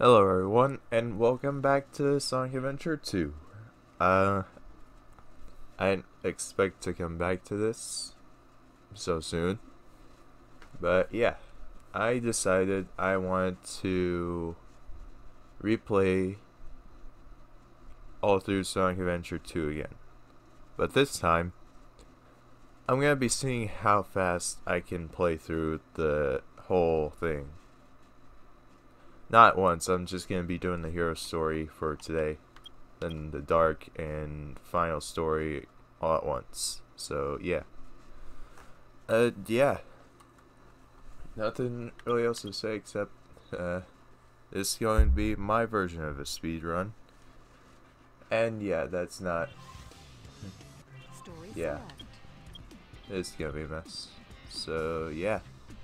Hello everyone, and welcome back to Sonic Adventure 2. I didn't expect to come back to this so soon, but yeah, I decided I wanted to replay all through Sonic Adventure 2 again. But this time, I'm gonna be seeing how fast I can play through the whole thing. Not once, I'm just gonna be doing the hero story for today, then the dark and final story all at once. So yeah. Yeah. Nothing really else to say except this is going to be my version of a speed run. And yeah, that's not yeah. It's gonna be a mess. So yeah.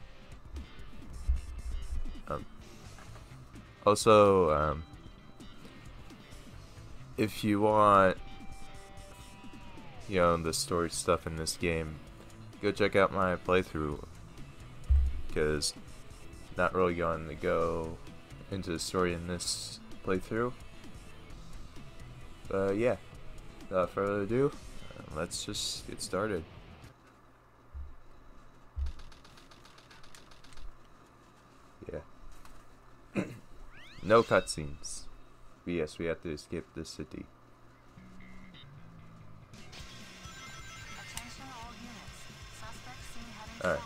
Also, if you want, the story stuff in this game, go check out my playthrough, because not really going to go into the story in this playthrough. But yeah, without further ado, let's just get started. Yeah. No cutscenes. But yes, we have to escape the city. Alright.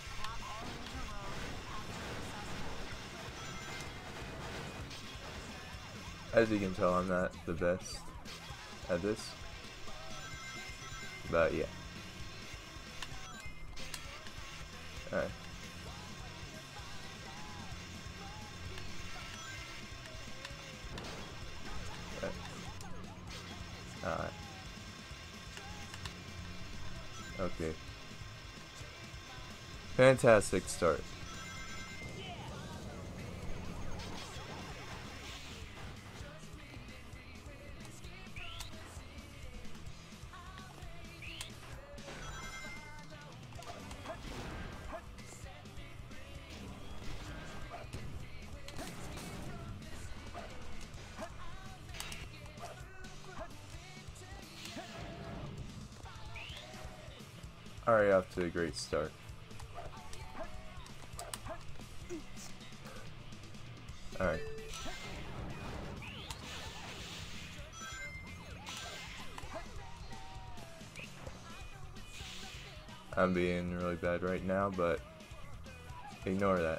As you can tell, I'm not the best at this. But yeah. Alright. Alright. Okay. Fantastic start. Already off to a great start. Alright. I'm being really bad right now, but ignore that.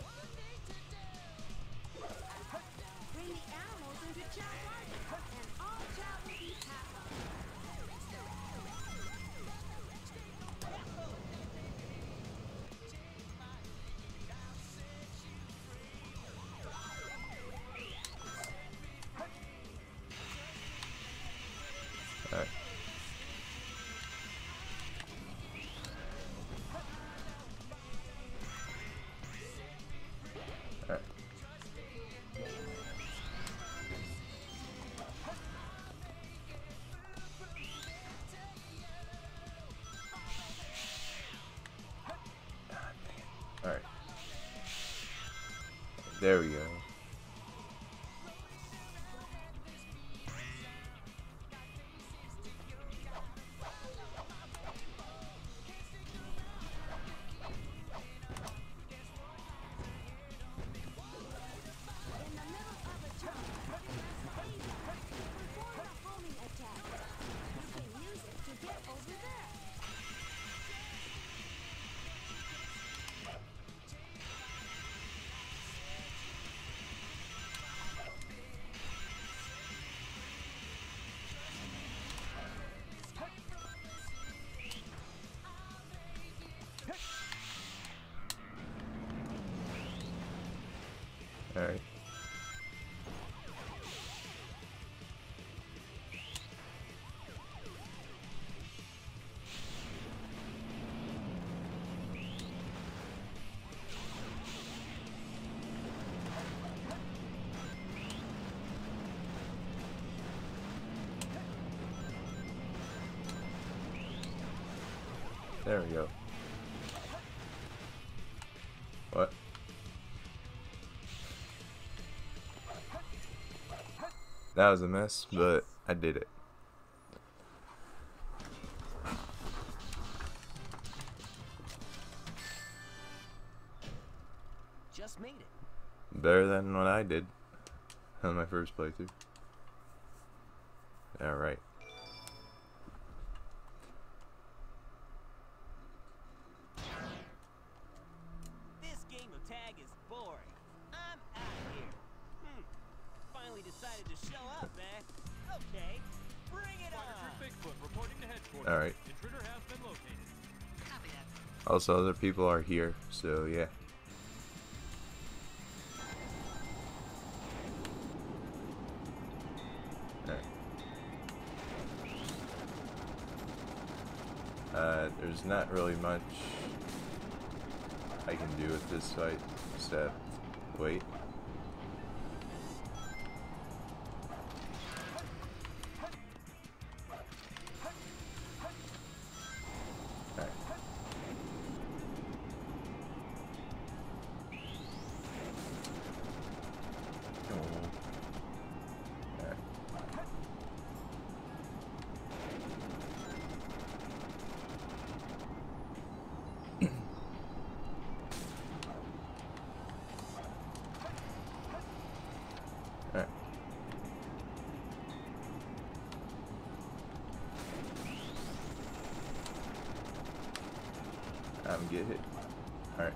Alright. Alright. Alright. There we go. Alright. There we go. What? That was a mess, but I did it. Just made it. Better than what I did on my first playthrough. Alright. This game of tag is boring. I'm out of here. Finally decided to show up, eh? Okay, bring it on. Bigfoot reporting to headquarters. Alright. Intruder has been located. Copy that. Also, other people are here, so yeah. There's not really much I can do with this fight, except wait. Alright. Alright. Get hit. Alright.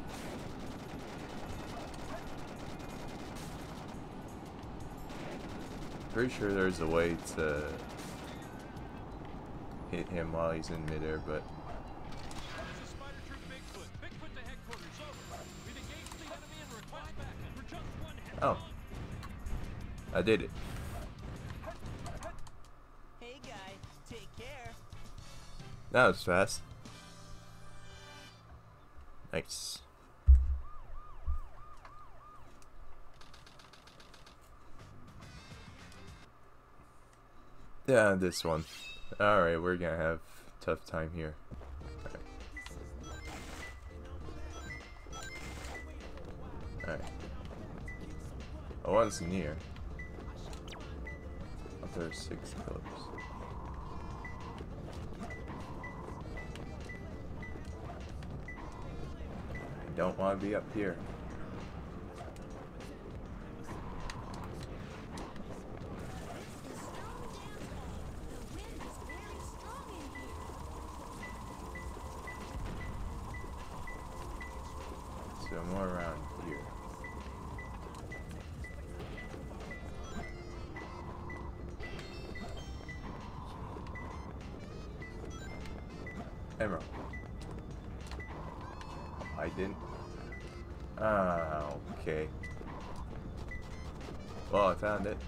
Pretty sure there's a way to hit him while he's in midair, but This is Spider Troop Bigfoot. Bigfoot to headquarters. Over. We've engaged the enemy and request backup. We're just one hit. oh, I did it. Hey, guy, take care. That was fast. Nice. Yeah, this one. Alright, we're gonna have a tough time here. Alright. Oh, one's near. Oh, there's 6 pillars. I don't want to be up here. So more around here. Emerald. I didn't. Ah, okay. Well, I found it.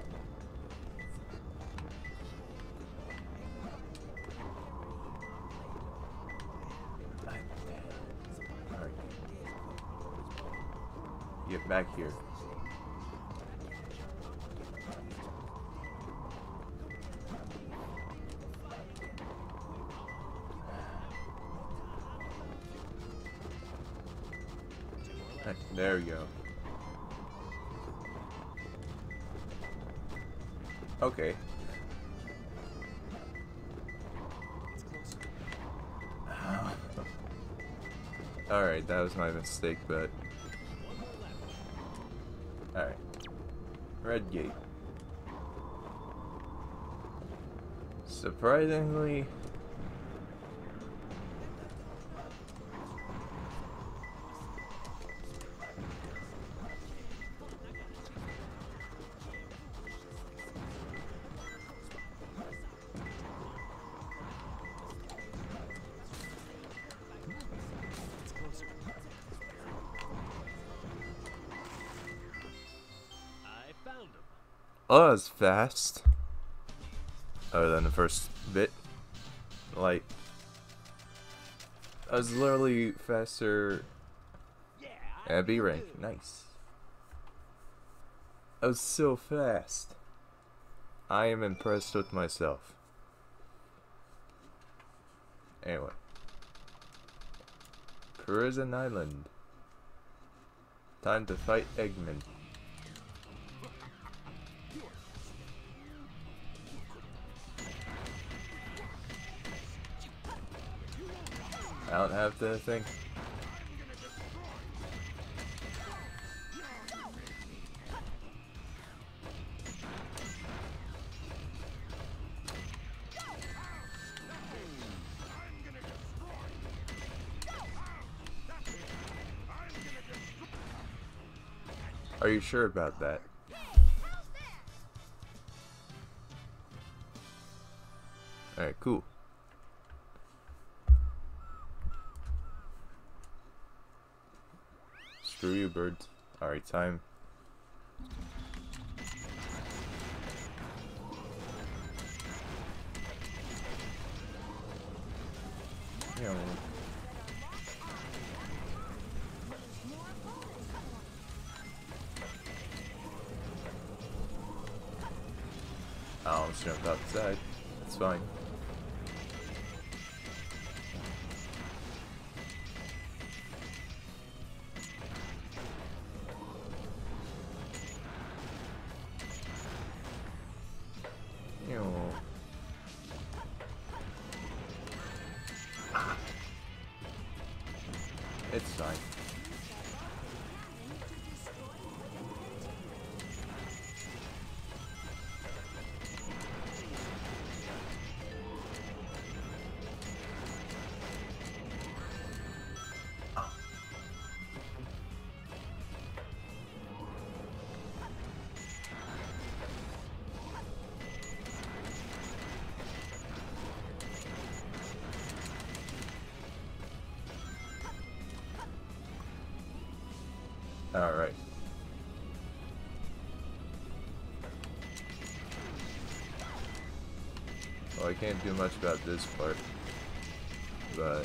Alright. Get back here. There we go. Okay. Alright, that was my mistake, but... Alright. Red gate. Surprisingly... Oh, that was fast. Other than the first bit. Like, I was literally faster at B rank. Nice. I was so fast. I am impressed with myself. Anyway. Prison Island. Time to fight Eggman. I don't have the thing. Are you sure about that? Alright, cool. Screw you, birds. Alright, time. Yeah. I almost jumped outside. It's fine. It's fine. Alright. Well, I can't do much about this part, but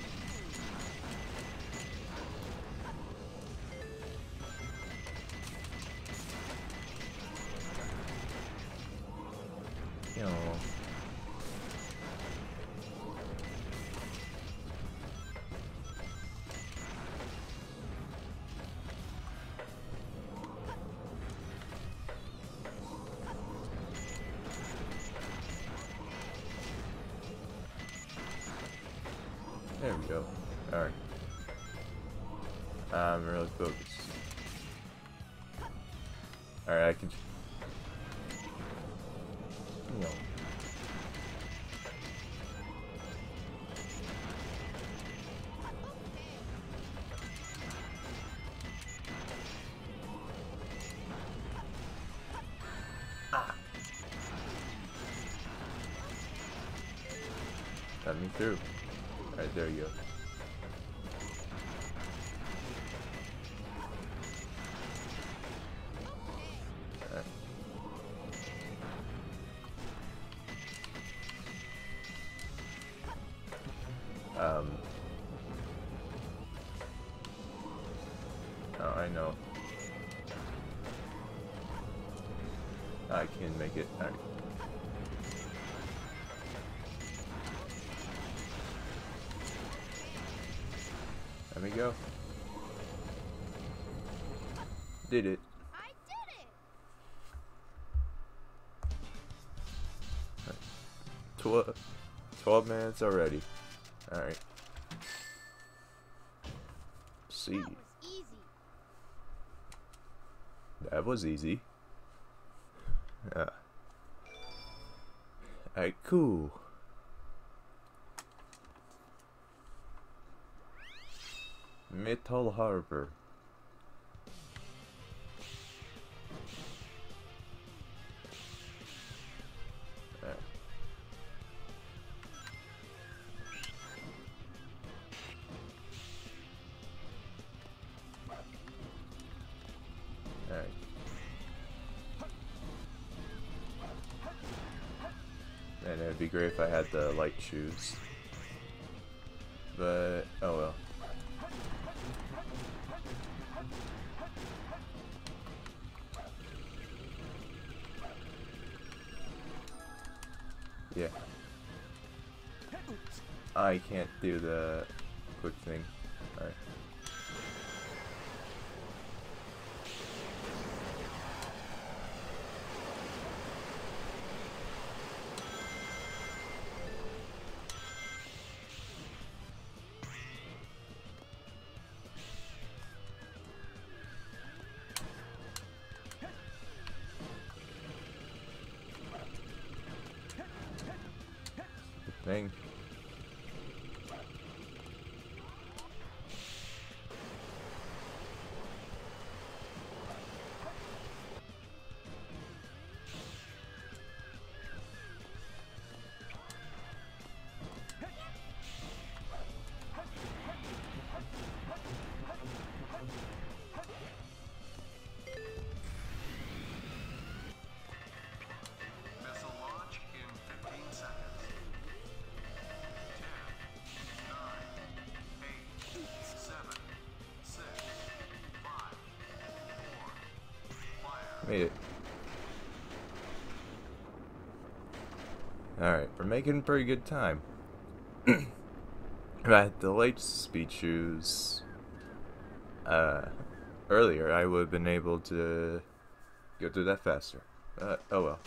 you know. There we go. Alright. I'm really focused. Alright, I can... No. Let me through. Alright, there you go. Alright. Oh, I know. I can make it. Alright. Let me go. Did it. I did it. 12 minutes already. Alright. See. That was easy. That was easy. Alright, cool. Metal Harbor. Alright. Alright. And it'd be great if I had the light shoes. But, oh well. Yeah. I can't do the quick thing. Alright. Dang. Missile launch in 15 seconds. 10, 9, 8, 7, 6, 5, 4, fire. Made it. Alright, we're making pretty good time. At the late speed shoes earlier, I would have been able to go through that faster. Oh well.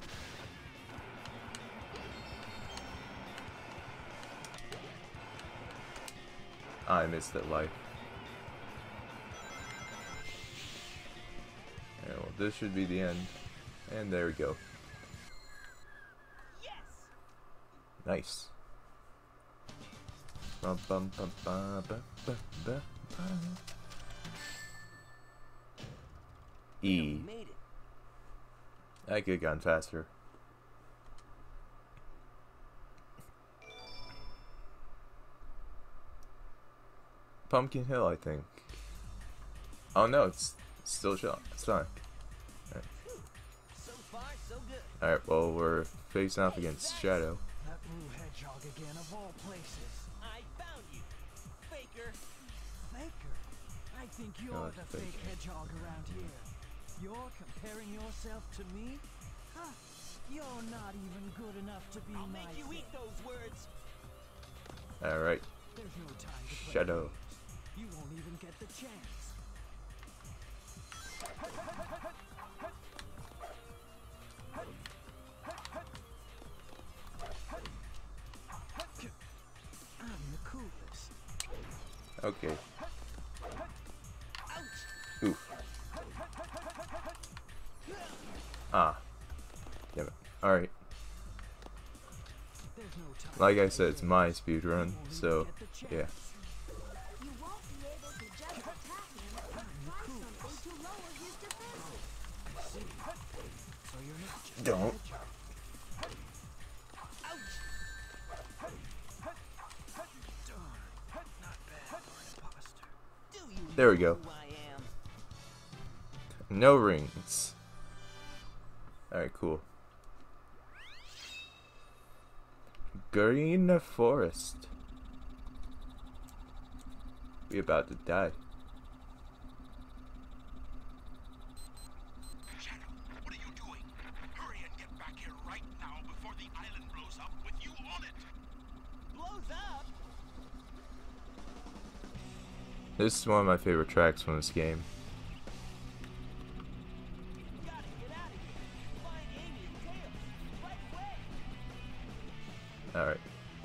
I missed that life. Yeah, well, this should be the end. And there we go. Yes! Nice. Bum, bum, bum, bum, bum, bum, bum, bum. E. Made it. I could have gone faster. Pumpkin Hill, I think. Oh no, it's still Sonic. So far, so good. Alright, well, we're facing off against Shadow. That blue hedgehog again, of all places. I found you. Faker. Faker. I think you're Oh, the Faker. fake hedgehog around here. You're comparing yourself to me? Huh. You're not even good enough to be I'll my make you eat friend. those words. Alright, There's no time to play Shadow. games. You won't even get the chance. I'm the coolest. Okay. Ouch! Oof. Ah. Damn it. Alright. There's no time Like to I play said, it's games. my You speed won't run, even so get the yeah. chance. You won't be able to just attack him or try something to lower his defenses. I see. So you're not just Don't. a hedgehog. Ouch! Darn. Not bad for an imposter. Do you There we know go. who I am? No rings. Alright, cool. Green Forest. We about to die. Shadow, what are you doing? Hurry and get back here right now before the island blows up with you on it. Blows up? This is one of my favorite tracks from this game. Gotta get out of here. Find Amy and Tails. Right away. Alright.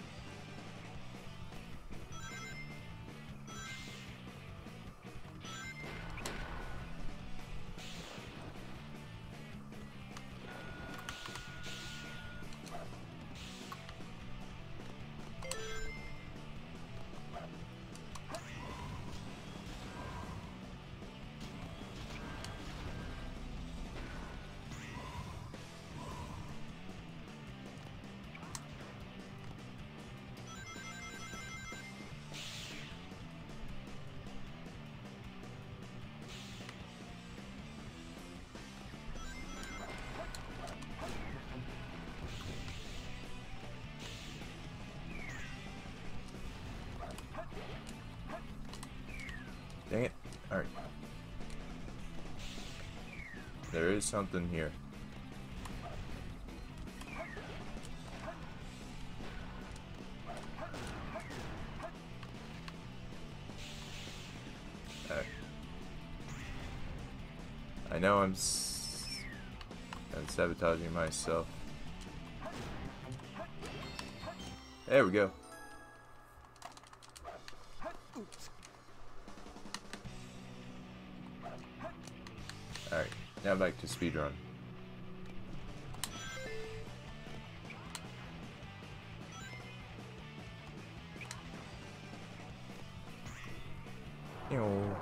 Dang it. Alright. There is something here. Alright. I know I'm sabotaging myself. There we go. Alright, now back to speedrun. Ew.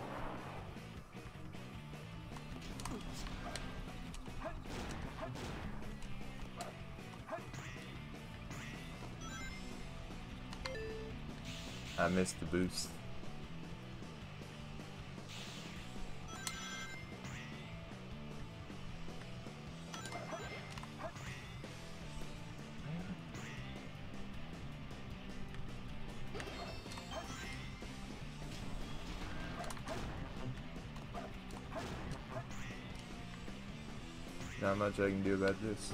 I missed the boost. Not much I can do about this.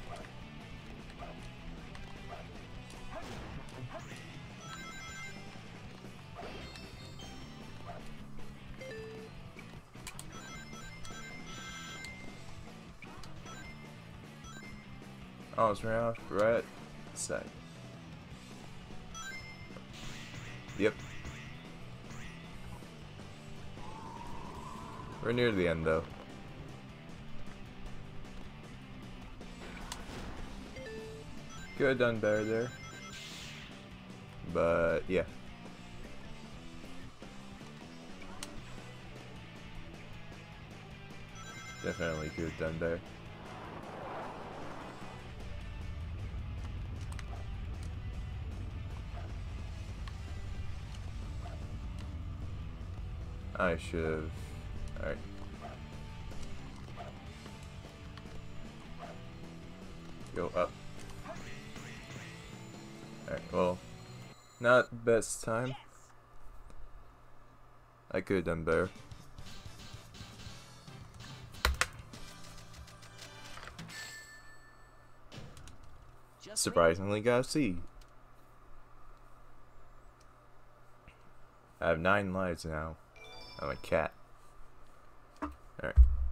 Oh, it's right off right side. Yep. We're near the end though. Could have done better there. But yeah. Definitely could have done better. I should have. Alright. Go up. Alright, well, not best time. I could have done better. Just Surprisingly got a C. I have 9 lives now. I'm a cat. Alright.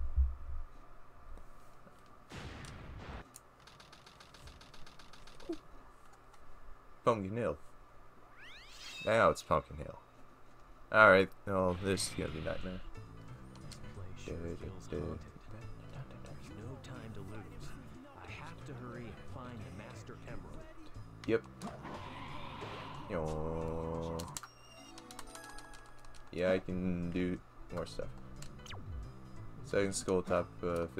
Pumpkin Hill. Now it's Pumpkin Hill. Alright, well, this is gonna be a nightmare. This place sure feels haunted. There's no time to lose. I have to hurry and find the Master Emerald. Yep. Yo. Yeah, I can do more stuff. Second skull top 50.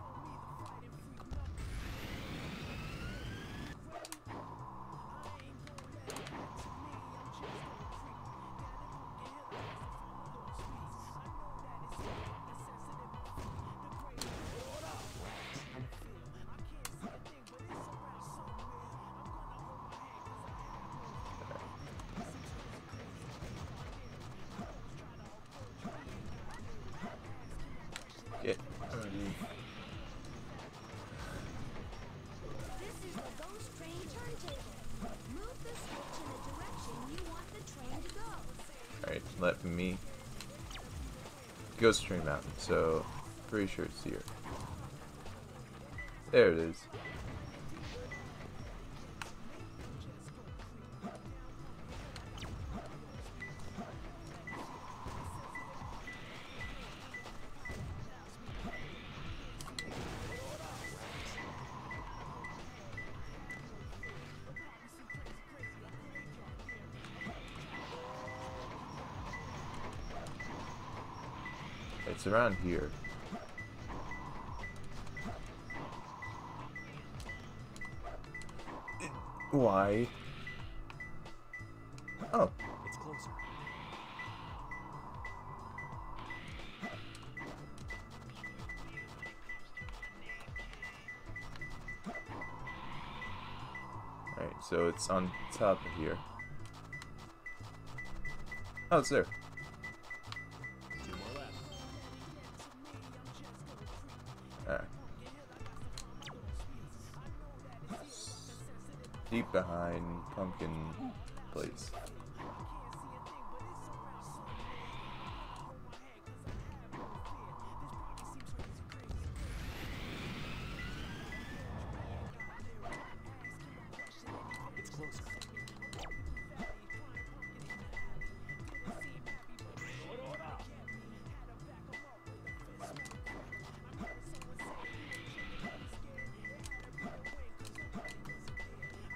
Get underneath. This is the Ghost Train turntable. Move the switch in the direction you want the train to go. Alright, let me. Ghost Train Mountain, so pretty sure it's here. There it is. It's around here. Why? Oh. It's closer. Alright, so it's on top of here. Oh, it's there. 2 more left. Alright. Deep behind Pumpkin Place. It's closer.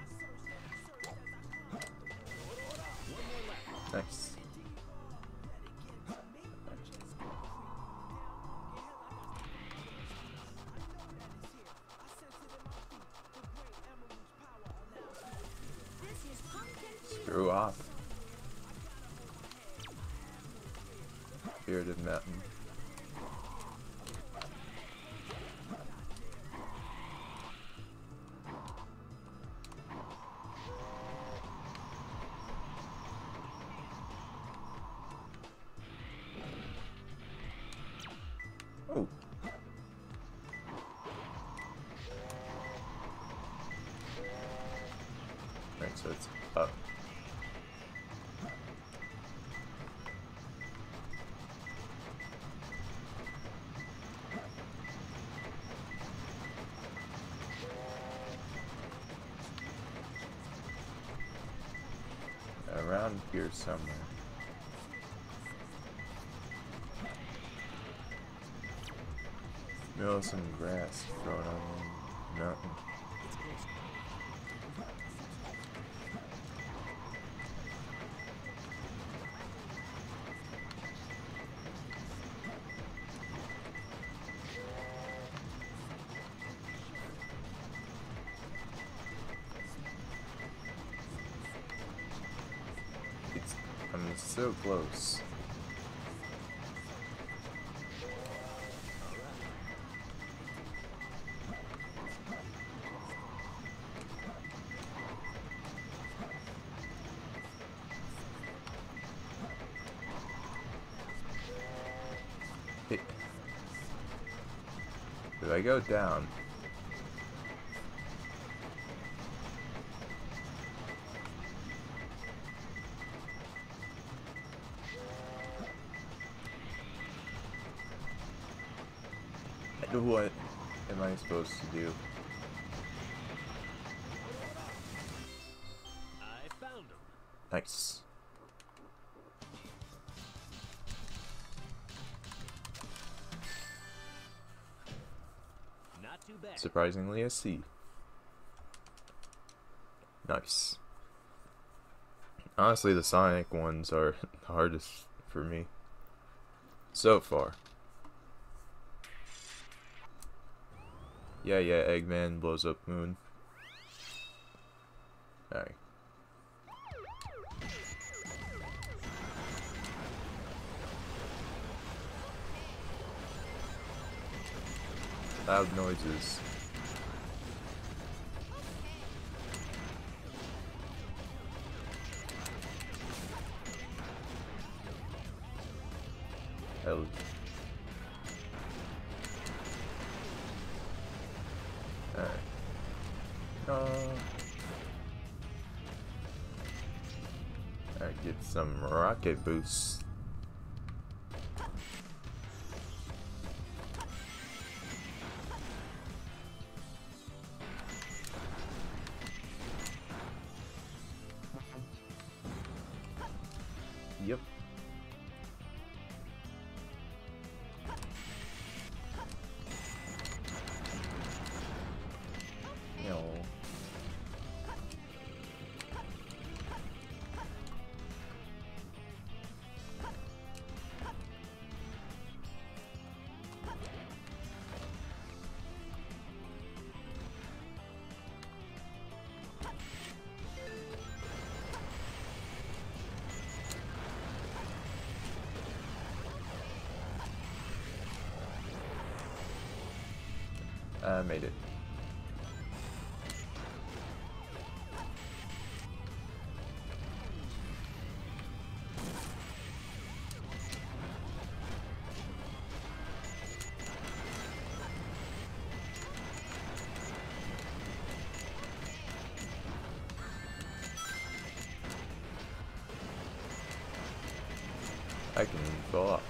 Nice. threw off. Bearded Mountain. Oh. Right, so it's up. Around here somewhere. Smell some grass growing on the mountain. I'm so close. Hey. Do I go down? What am I supposed to do? I found him. Nice. Not too bad. Surprisingly, a C. Nice. Honestly, the Sonic ones are the hardest for me so far. Yeah, Eggman blows up Moon. Alright. Loud noises. Hell. Alright. Alright, get some rocket boosts. Yep. No. I made it. I can fall off.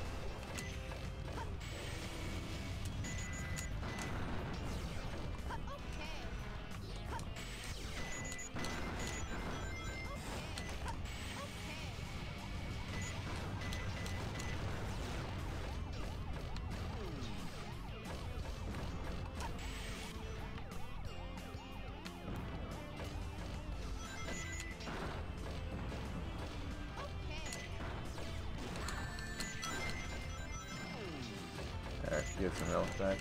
Alright, get some health back.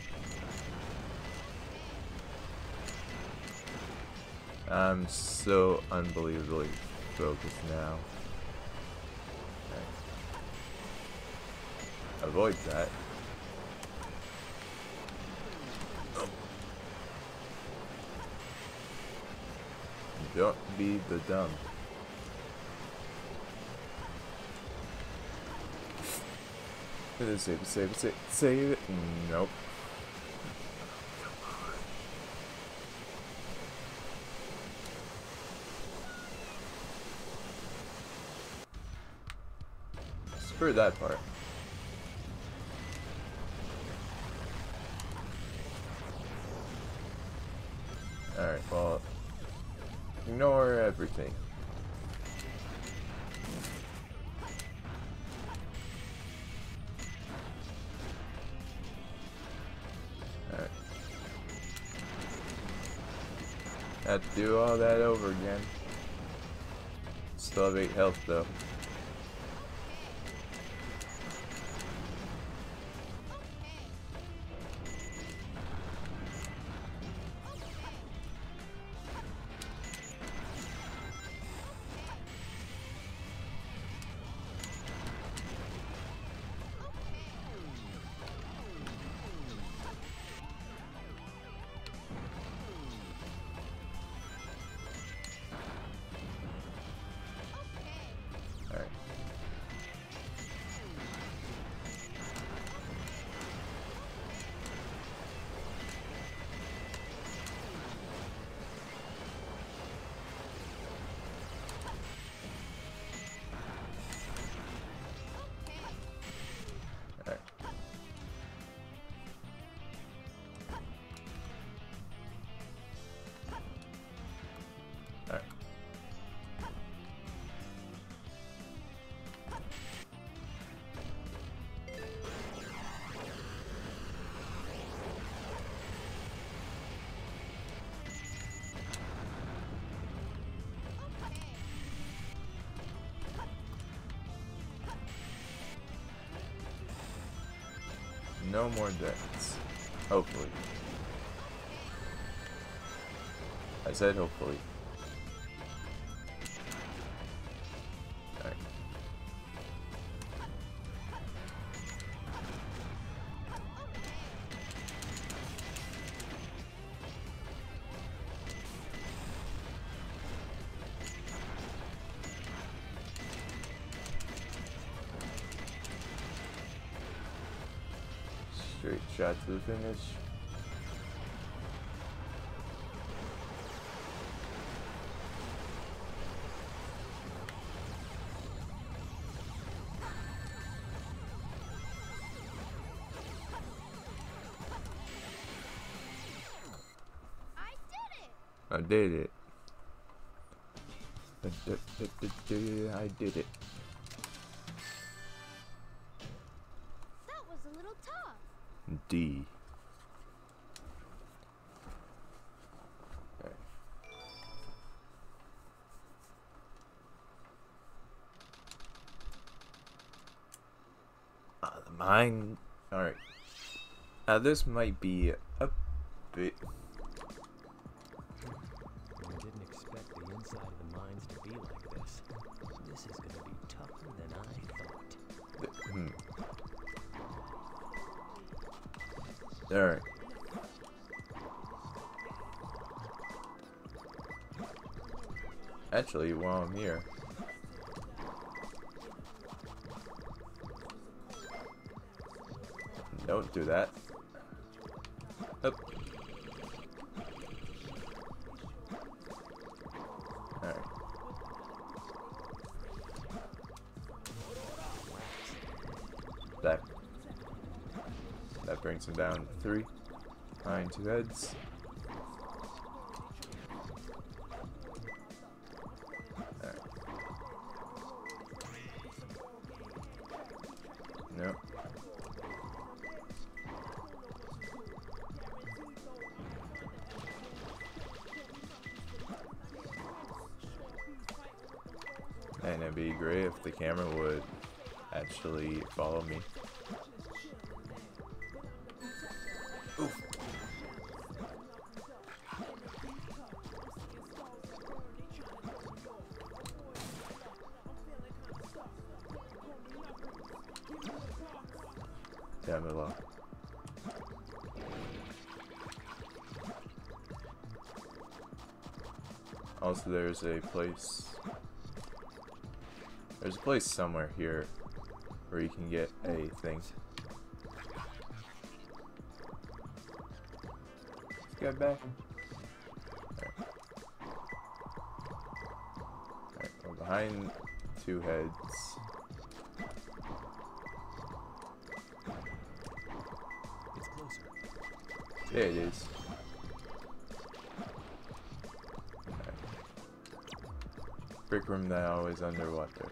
I'm so unbelievably focus now. Okay. Avoid that. Oh. Don't be the dumb. Save it, save it, save it, save it. Nope. Screw that part. Alright, well, ignore everything. Alright. Have to do all that over again. Still have 8 health though. Alright. Alright. Alright. No more deaths. Hopefully. I said hopefully. Alright. Straight shot to the finish. I did it! I did it. I did it. That was a little tough. D. Alright. The mine. Alright. Now this might be a bit. I didn't expect the inside of the mines to be like this. This is gonna be tougher than I thought. Alright. Actually, while I'm here, don't do that. Up. Alright. That brings him down to 3. Behind 2 heads. Alright. Nope. And it'd be great if the camera would actually follow me. Oof. down below. Also, there's a place somewhere here where you can get a thing. Let's get back. Alright, we're behind two heads. It's closer. There it is. Brick room now is underwater.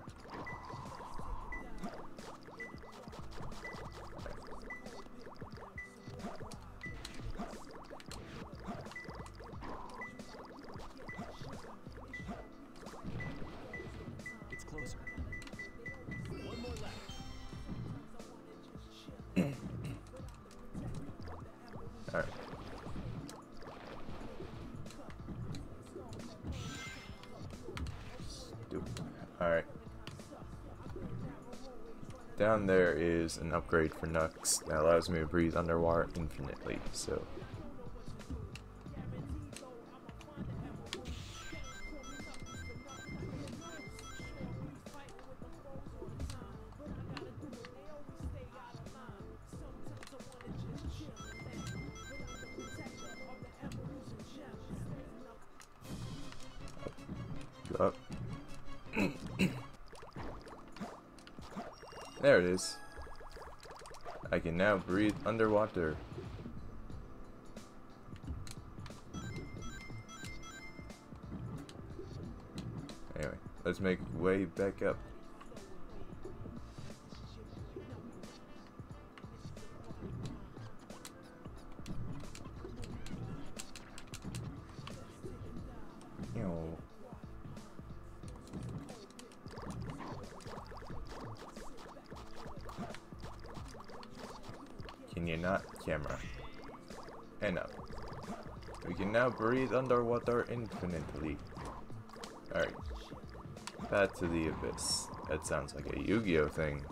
It's closer. One more left. Alright. Alright. Down there is an upgrade for Nux that allows me to breathe underwater infinitely, so. Go up. There it is. I can now breathe underwater. Anyway, let's make way back up. Ew. Can you not? Camera. And up. We can now breathe underwater infinitely. Alright. Path to the Abyss. That sounds like a Yu-Gi-Oh thing.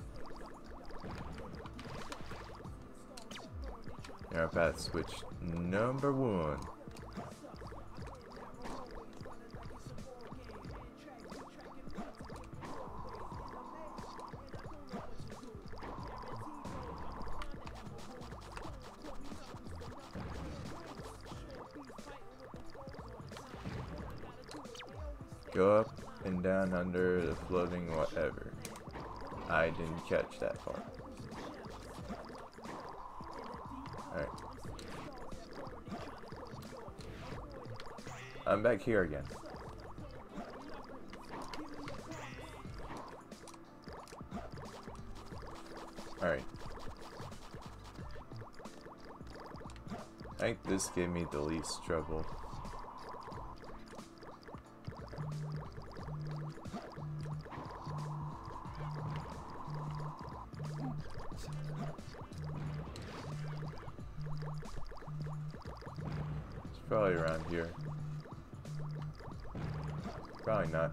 Now path switch number 1. Go up and down under the floating whatever. I didn't catch that part. Alright. I'm back here again. Alright. I think this gave me the least trouble. It's probably around here. Probably not.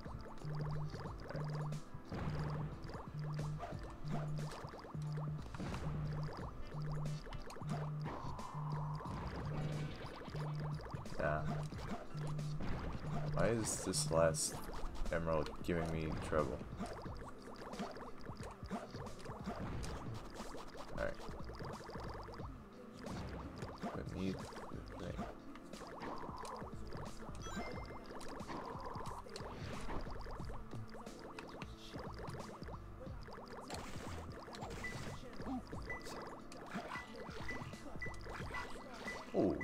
Nah. Why is this last emerald giving me trouble? Alright. Beneath the thing. Ooh.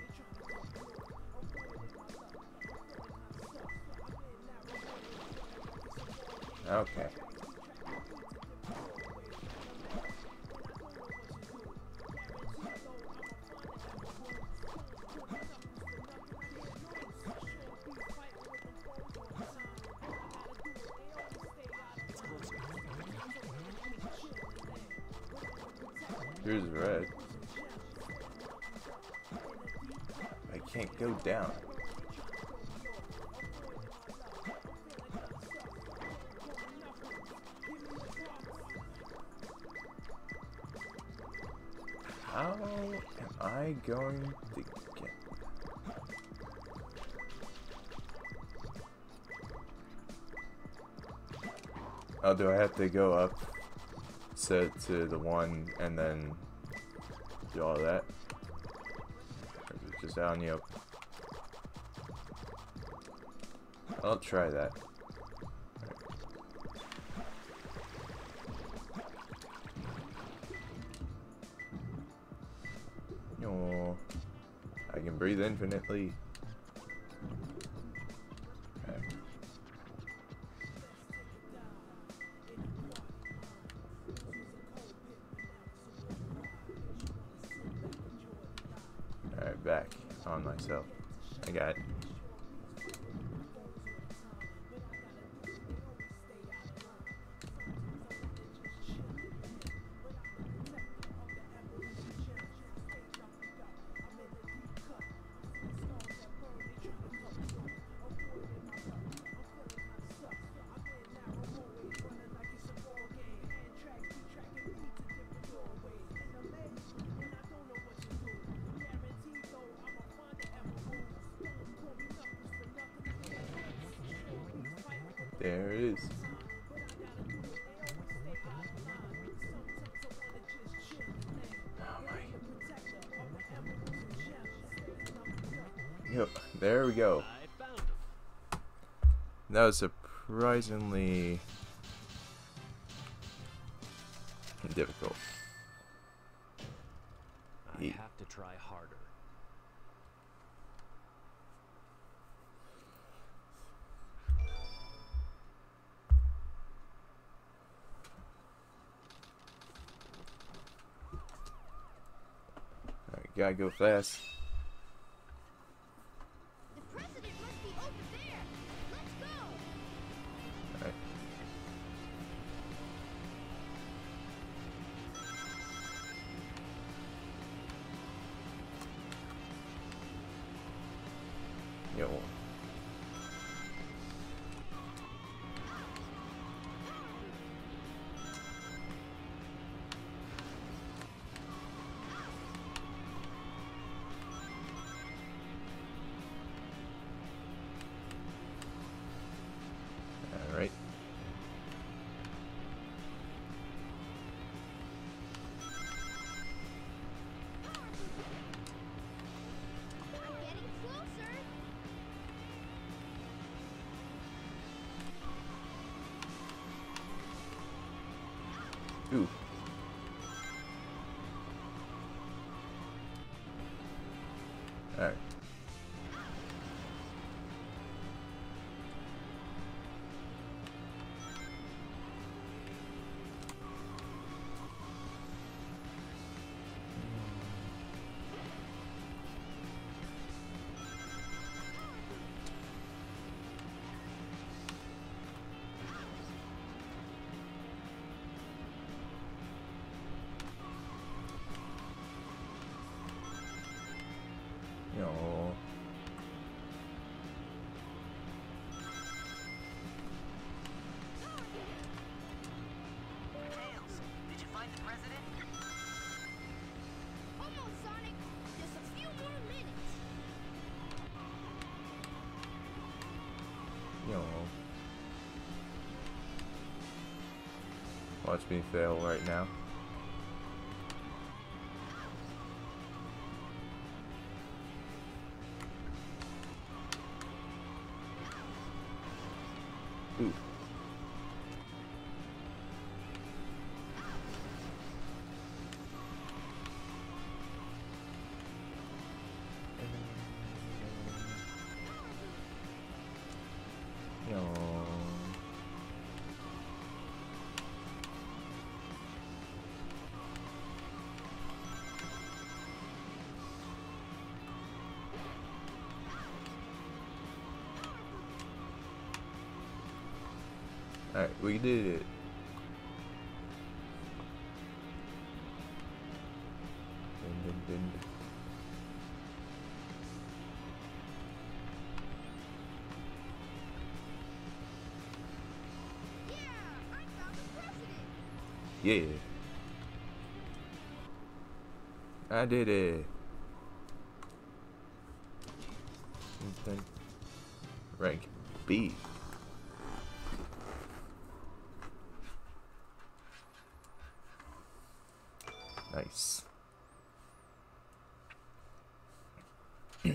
Okay. It's closer. Here's red. I can't go down. How am I going to get... Oh, do I have to go up to the one and then do all that? Or is it just out in the open? I'll try that. Oh, I can breathe infinitely. Okay. Alright, back on myself. I got it. There it is. Oh my. Yep, there we go. I found him. That was surprisingly difficult. I have to try harder. Alright, gotta go fast. The president must be over there. Let's go. Alright. Yo. Alright. I'm getting closer. Ooh. Alright. Yo. Tails, did you find the president? Almost, Sonic. Just a few more minutes. Yo. Watch me fail right now. Ooh. Yo. Alright, we did it. Dun, dun, dun. Yeah, I found the president. Yeah. I did it. Then rank B. Nice. Yeah.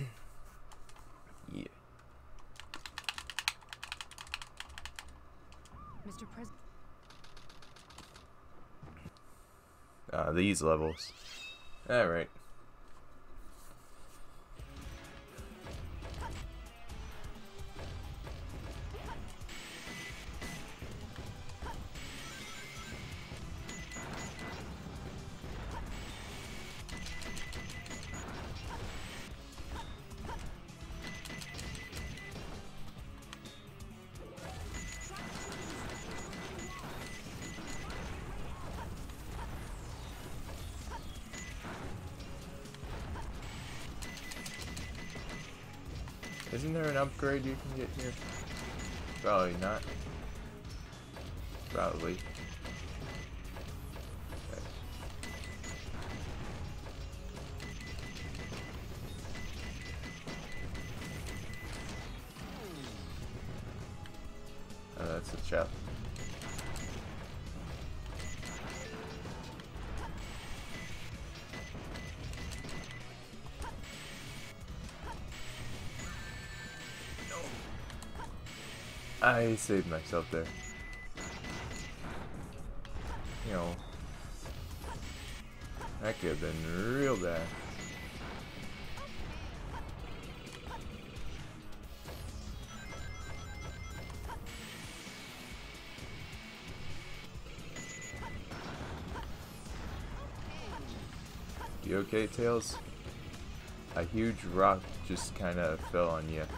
Mr. President. These levels. Alright. Isn't there an upgrade you can get here? Probably not. Probably. Okay. Oh, that's a chap. I saved myself there. You know, that could have been real bad. You okay, Tails? A huge rock just kind of fell on you.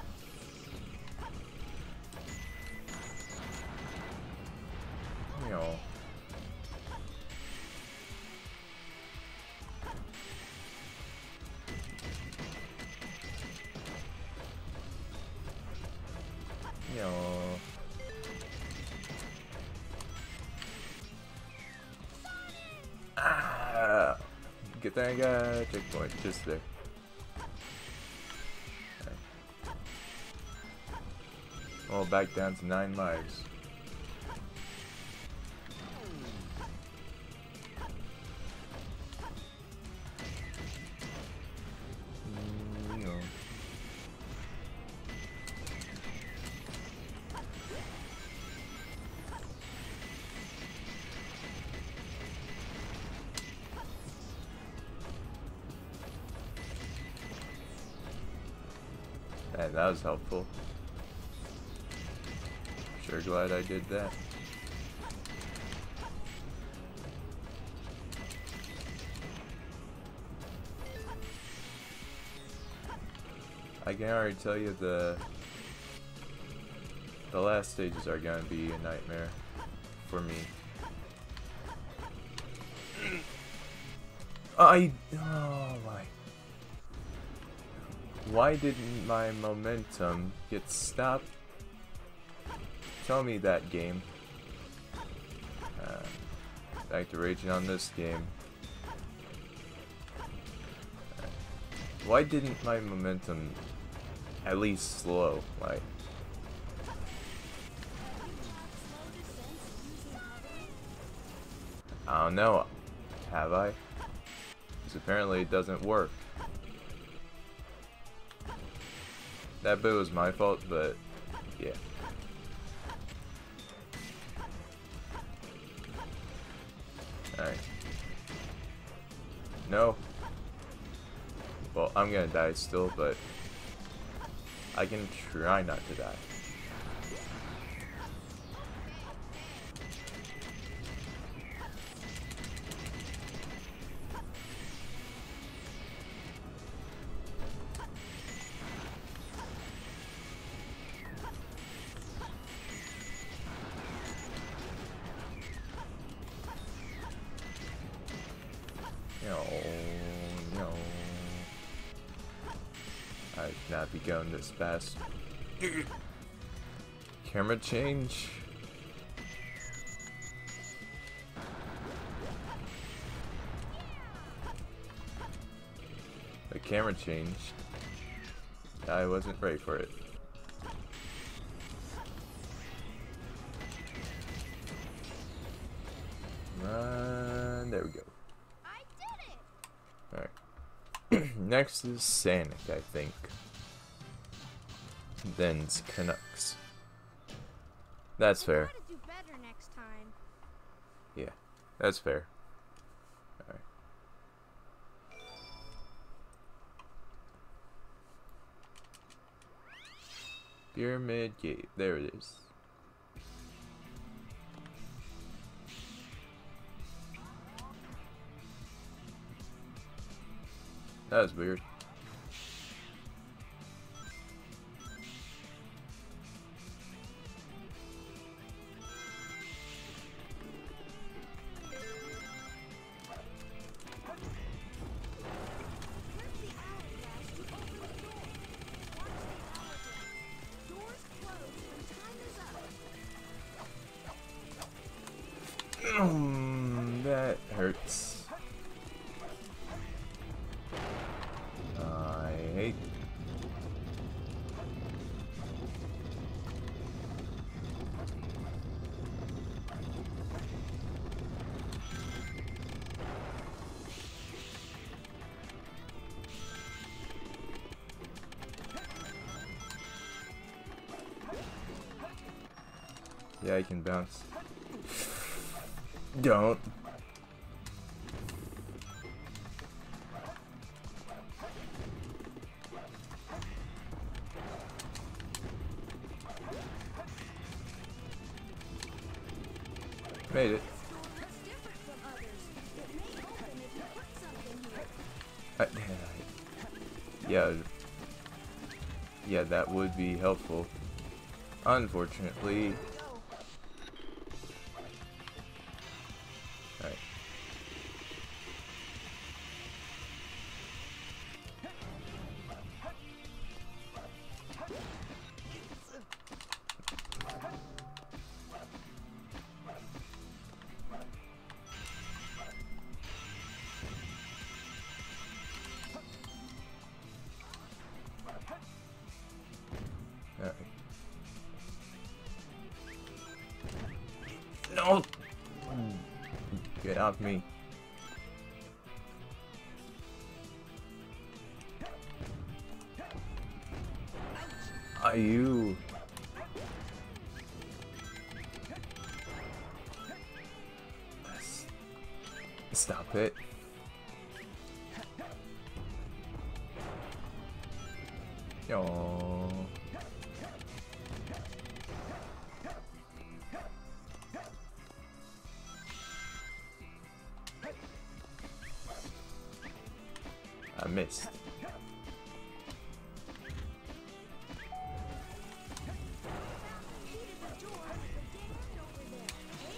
Good thing I got a checkpoint just there. Right. Well, back down to 9 lives. Man, that was helpful. Sure glad I did that. I can already tell you the last stages are gonna be a nightmare for me. Oh my. Why didn't my momentum get stopped? Tell me that, game. Back to raging on this game. Why didn't my momentum at least slow? Like, I don't know. Have I? Because apparently it doesn't work. That bit was my fault, but yeah. Alright. No. Well, I'm gonna die still, but I can try not to die. No. I should not be going this fast. Camera change. camera changed. I wasn't ready for it. There we go. I did it! Alright. Next is Sanic, I think. Then's Canucks. That's fair. Try to do better next time. Yeah, that's fair. Alright. Pyramid Gate. There it is. That was weird. Press the hourglass to open the door. Watch the hourglass. Doors close when time is up. That hurts. I hate. Yeah, I can bounce. Don't. Made it. This door looks different from others. It may open if you put something here. Yeah. Yeah, that would be helpful. Unfortunately. Alright. Alright. No! Get off me. Are you? Stop it. Oh. I missed. Found the key to the door at the dead end over there.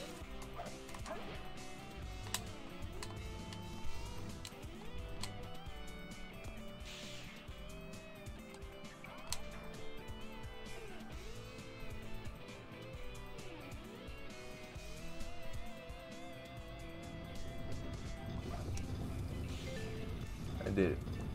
I did it.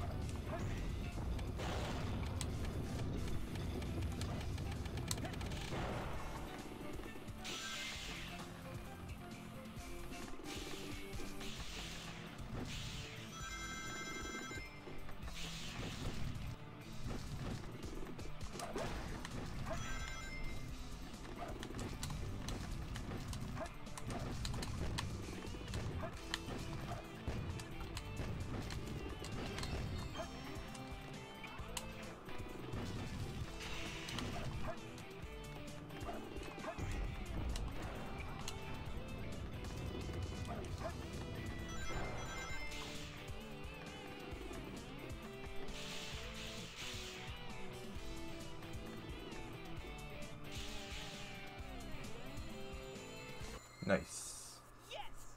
Nice. Yes!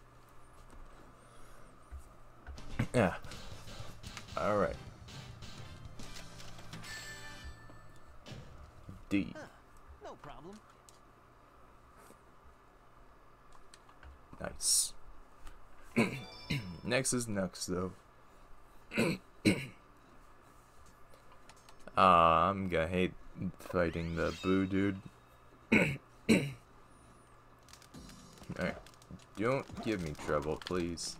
Yeah. Alright. D. No problem. Nice. Next is Nux, though. I'm gonna hate fighting the blue dude. Alright. Don't give me trouble, please.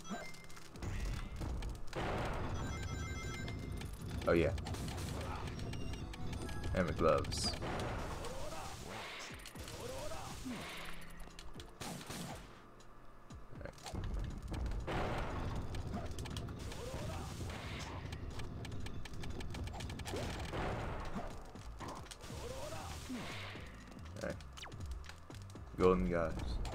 Oh yeah. And my gloves. Alright. Golden guys.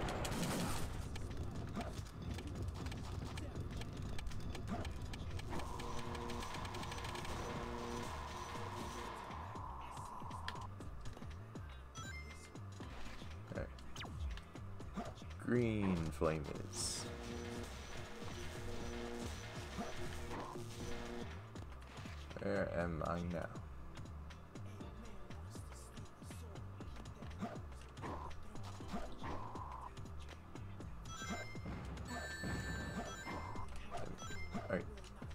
Alright. Green flame is. Where am I now? Alright.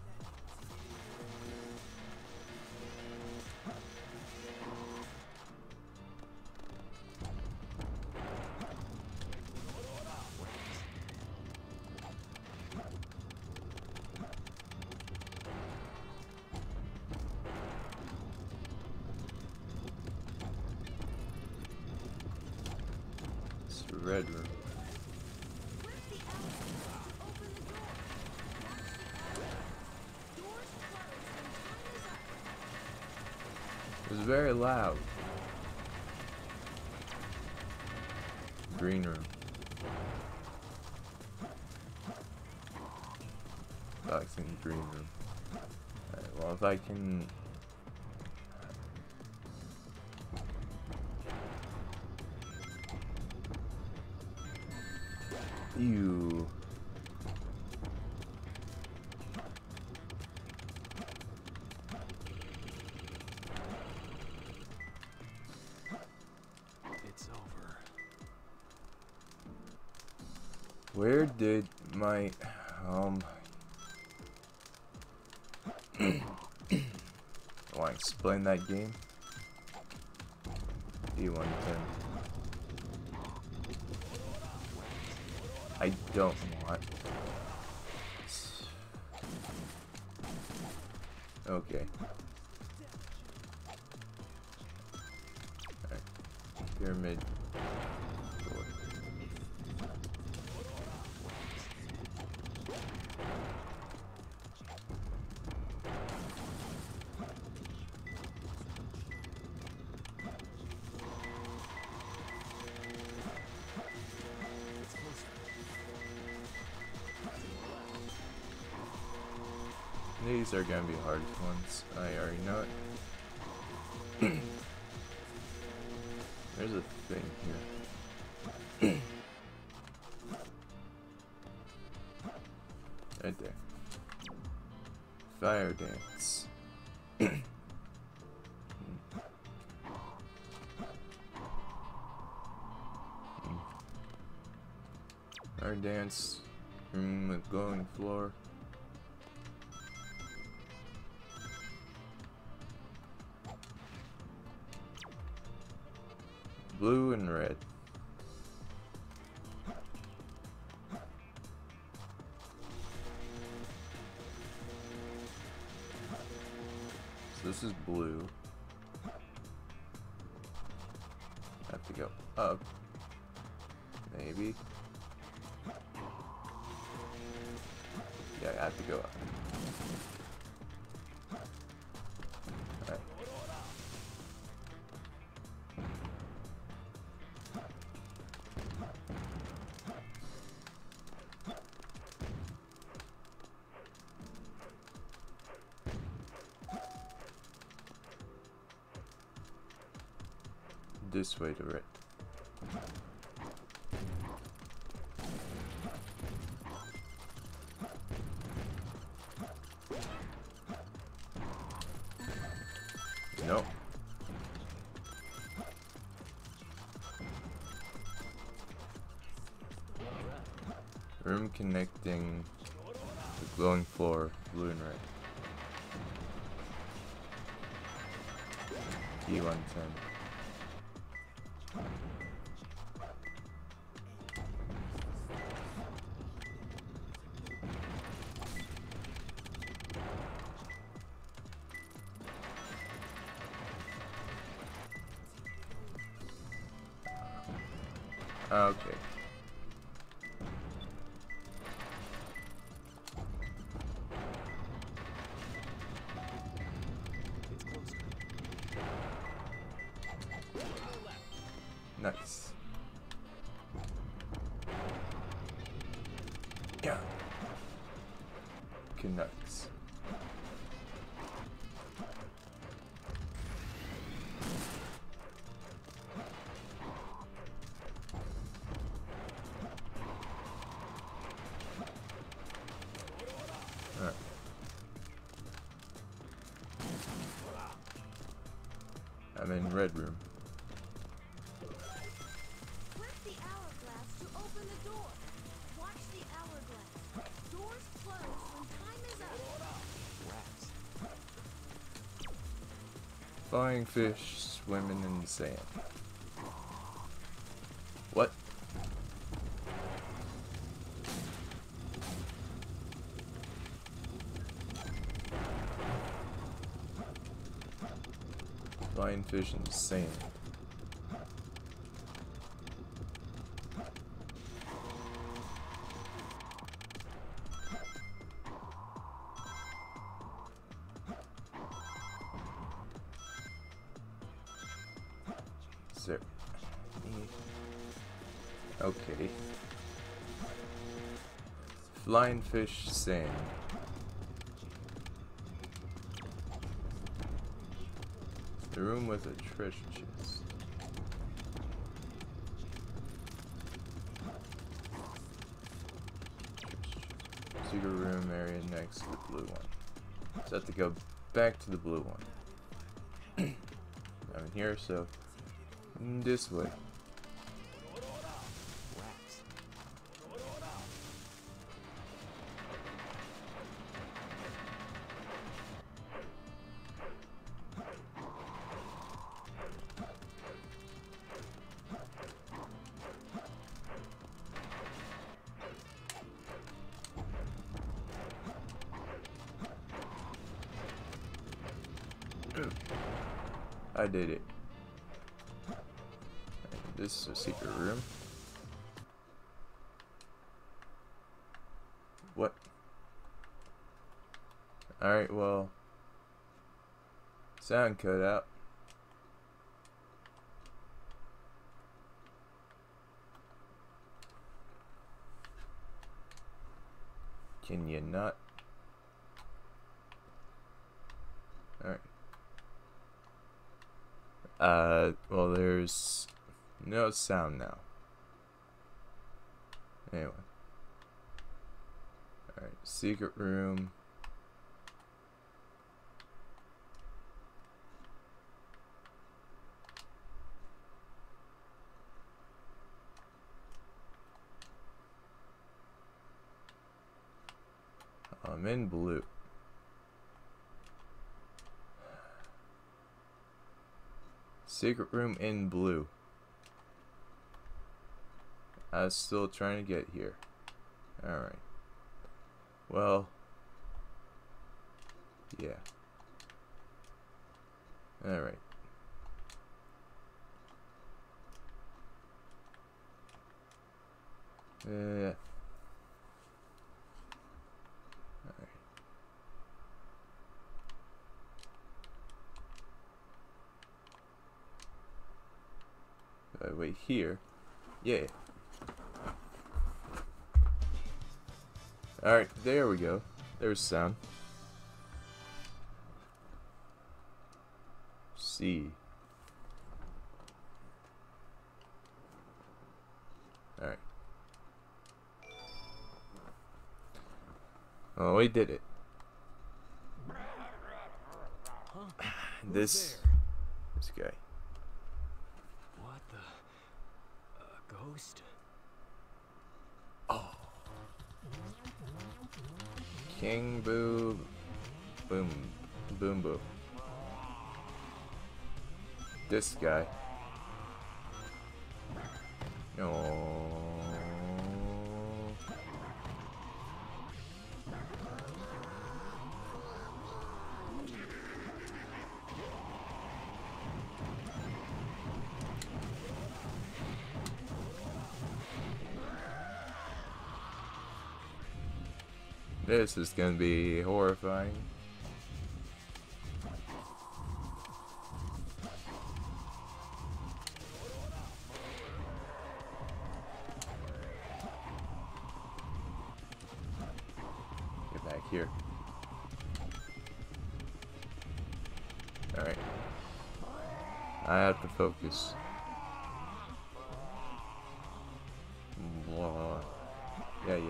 It's the red room. Where's the elevator? Open the door. Doors closed and time is up. It was very loud. Green room. Boxing green room. Alright, well if I can... Ew. It's over. Where did my want to explain that game? D110. I don't want. Okay. Alright. Pyramid. Door. These are gonna be hard ones. I already know it. There's a thing here. Right there. Fire dance. Fire dance. Room with glowing floor. Blue and red. So this is blue. I have to go up. Maybe. Yeah, I have to go up. Alright. This way to red. Nope. Room connecting the glowing floor, blue and red. P110. Okay. It's closer. Nice. Yeah. Canucks. Alright. I'm in red room. Flip the hourglass to open the door. Watch the hourglass. Doors close when time is up. Rats. Flying fish swimming in the sand. What? Flying fish in the sand. Is there any... Okay. Flying fish sand. The room with a treasure chest. Secret room area next to the blue one. So I have to go back to the blue one. I'm in here, so this way. Rats. I did it. And this is a secret room. What? Alright, well. Sound cut out. Can you not? Alright. Well, there's no sound now. Anyway. Alright, secret room. I'm in blue. Secret room in blue. I was still trying to get here. Alright. Well. Yeah. Alright. Alright. Wait here. Yeah. Alright, there we go. There's sound. C. Alright. Oh, we did it. This guy. What the? A ghost? King Boo Boom Boom Boo. this guy. Oh. This is gonna be horrifying. Get back here. Alright. I have to focus. Blah. Yeah.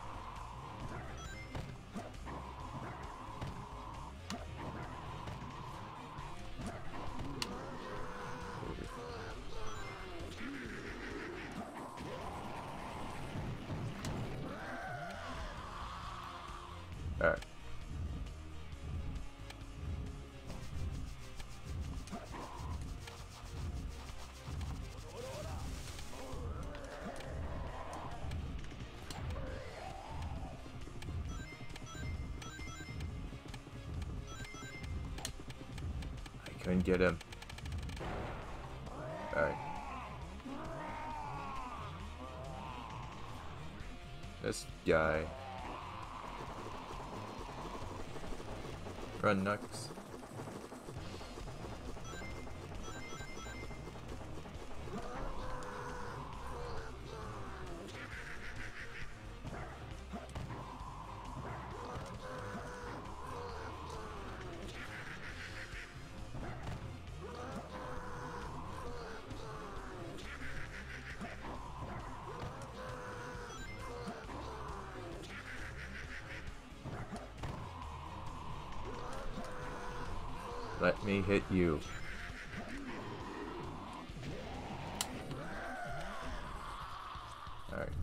Alright. I couldn't get him. Alright. This guy. Run, Nux. Let me hit you. Alright.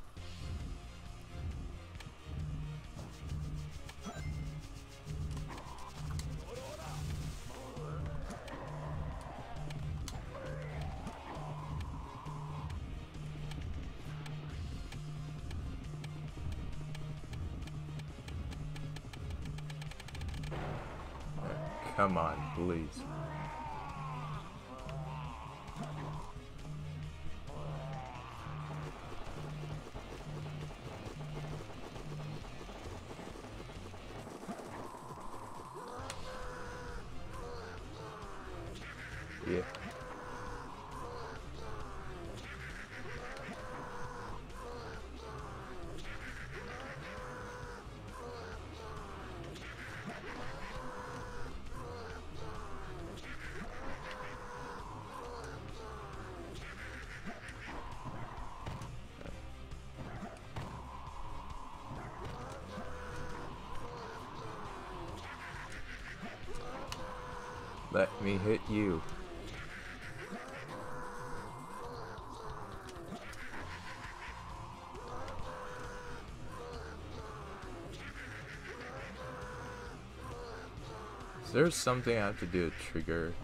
Come on, please. Yeah. Let me hit you. Is there something I have to do to trigger?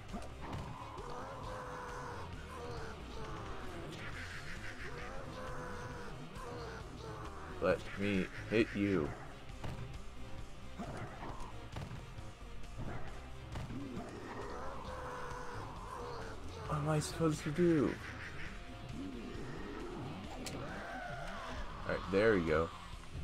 Let me hit you. What am I supposed to do? Alright, there we go.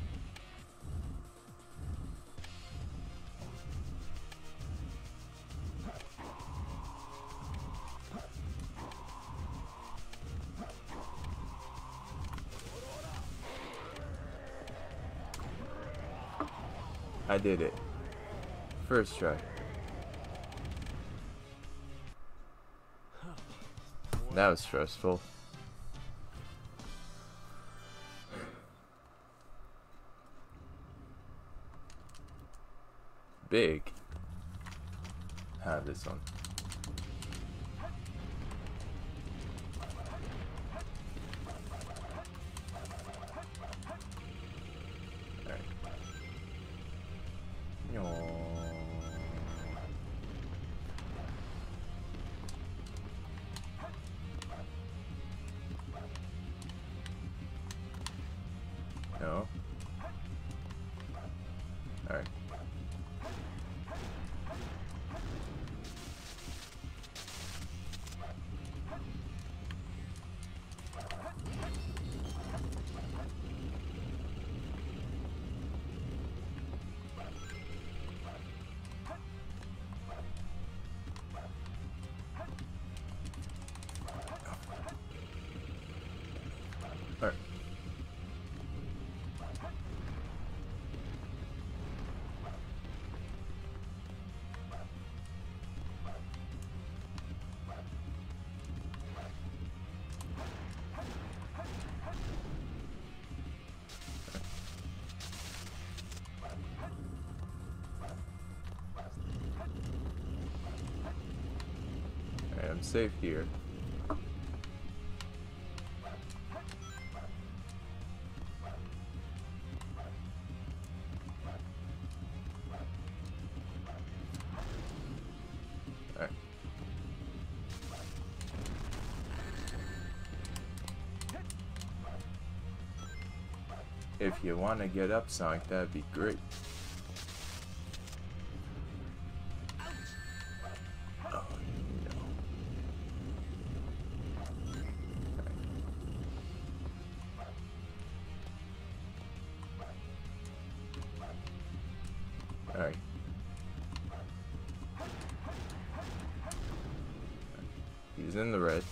I did it. First try. That was stressful. Big. This one. Alright. I'm safe here. Alright. If you want to get up, Sonic, that'd be great. Oh, no. Alright. He's in the red.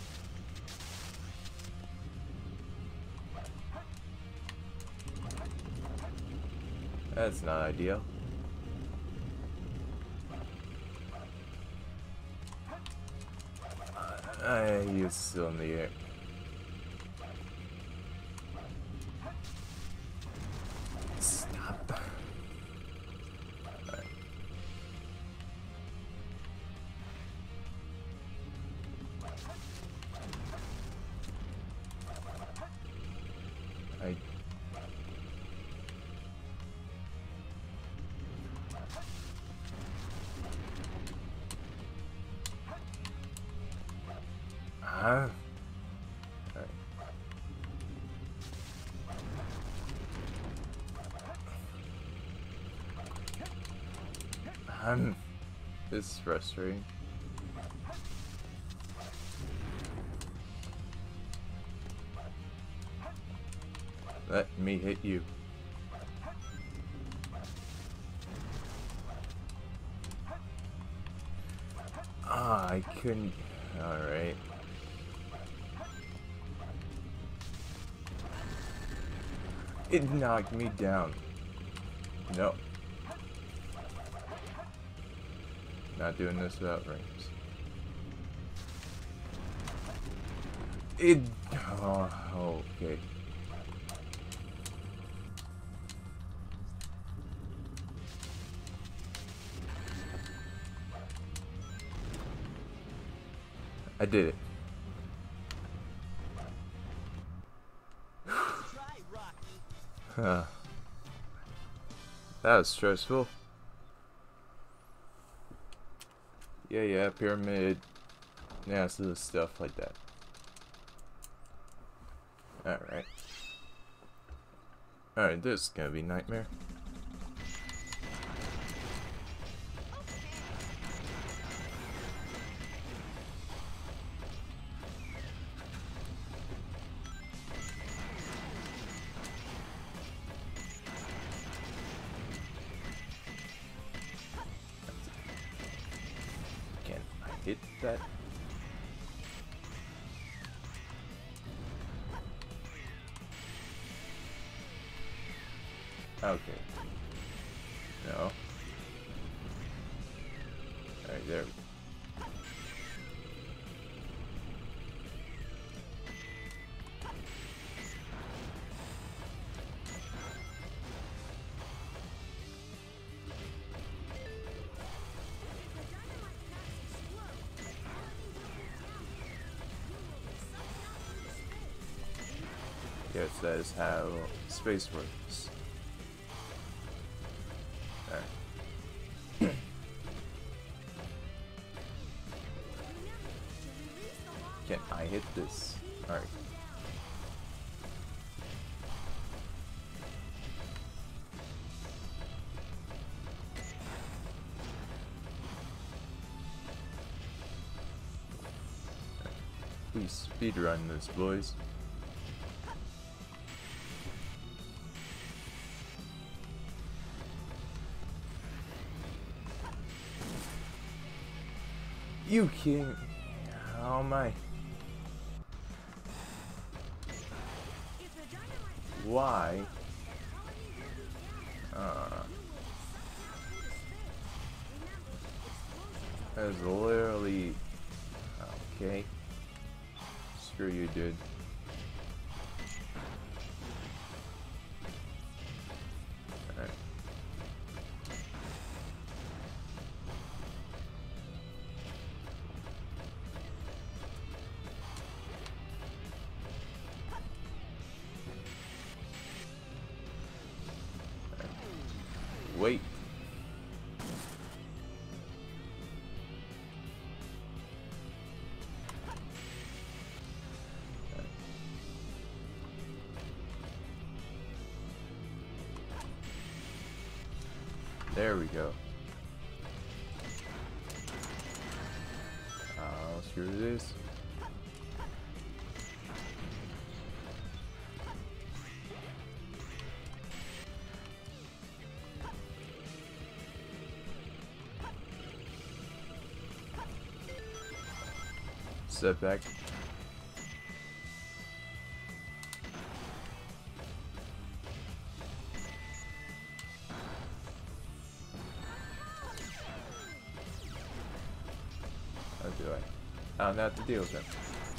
That's not ideal. He's still in the air. Stop. Alright. Alright. This is frustrating. Let me hit you. Ah, I couldn't. Alright. It knocked me down. No. Not doing this without rings. It. Oh, okay. I did it. Try, Rocky. That was stressful. Yeah, pyramid. Yeah, so stuff like that. Alright. Alright, this is gonna be nightmare. Can I hit that? Okay. No. Alright, there. Yes, that is how space works. Alright. Can I hit this? Alright. Please speedrun this, boys. You can't. How am I? Why? That is literally. Okay. Screw you, dude. Alright. wait. There we go. Screw this. Step back. How do I? Oh, now to deal with him.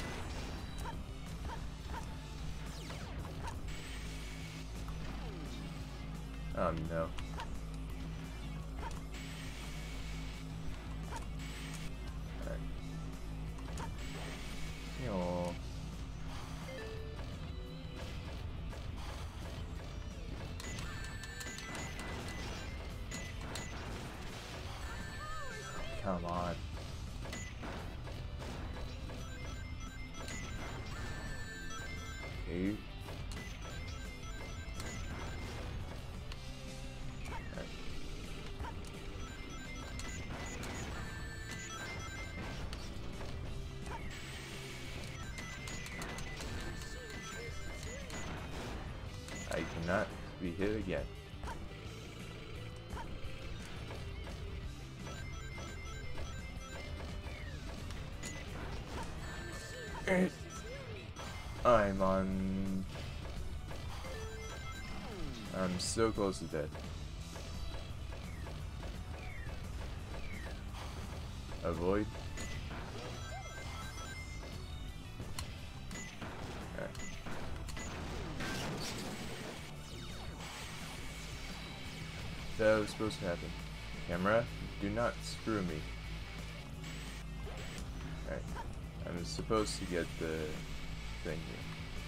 Oh no. Alright. Yo. Come on. Okay. I cannot be hit again. I'm so close to death. Avoid. Alright. That was supposed to happen. Camera, do not screw me. Alright. I'm supposed to get the thing here.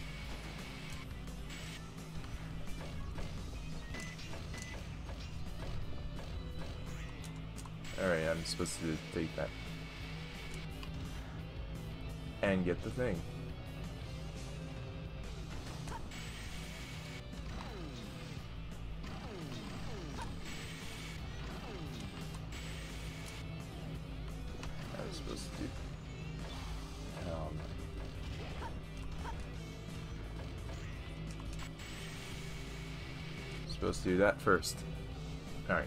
Alright, I'm supposed to take that. And get the thing. I was supposed to do. Supposed to do that first. Alright.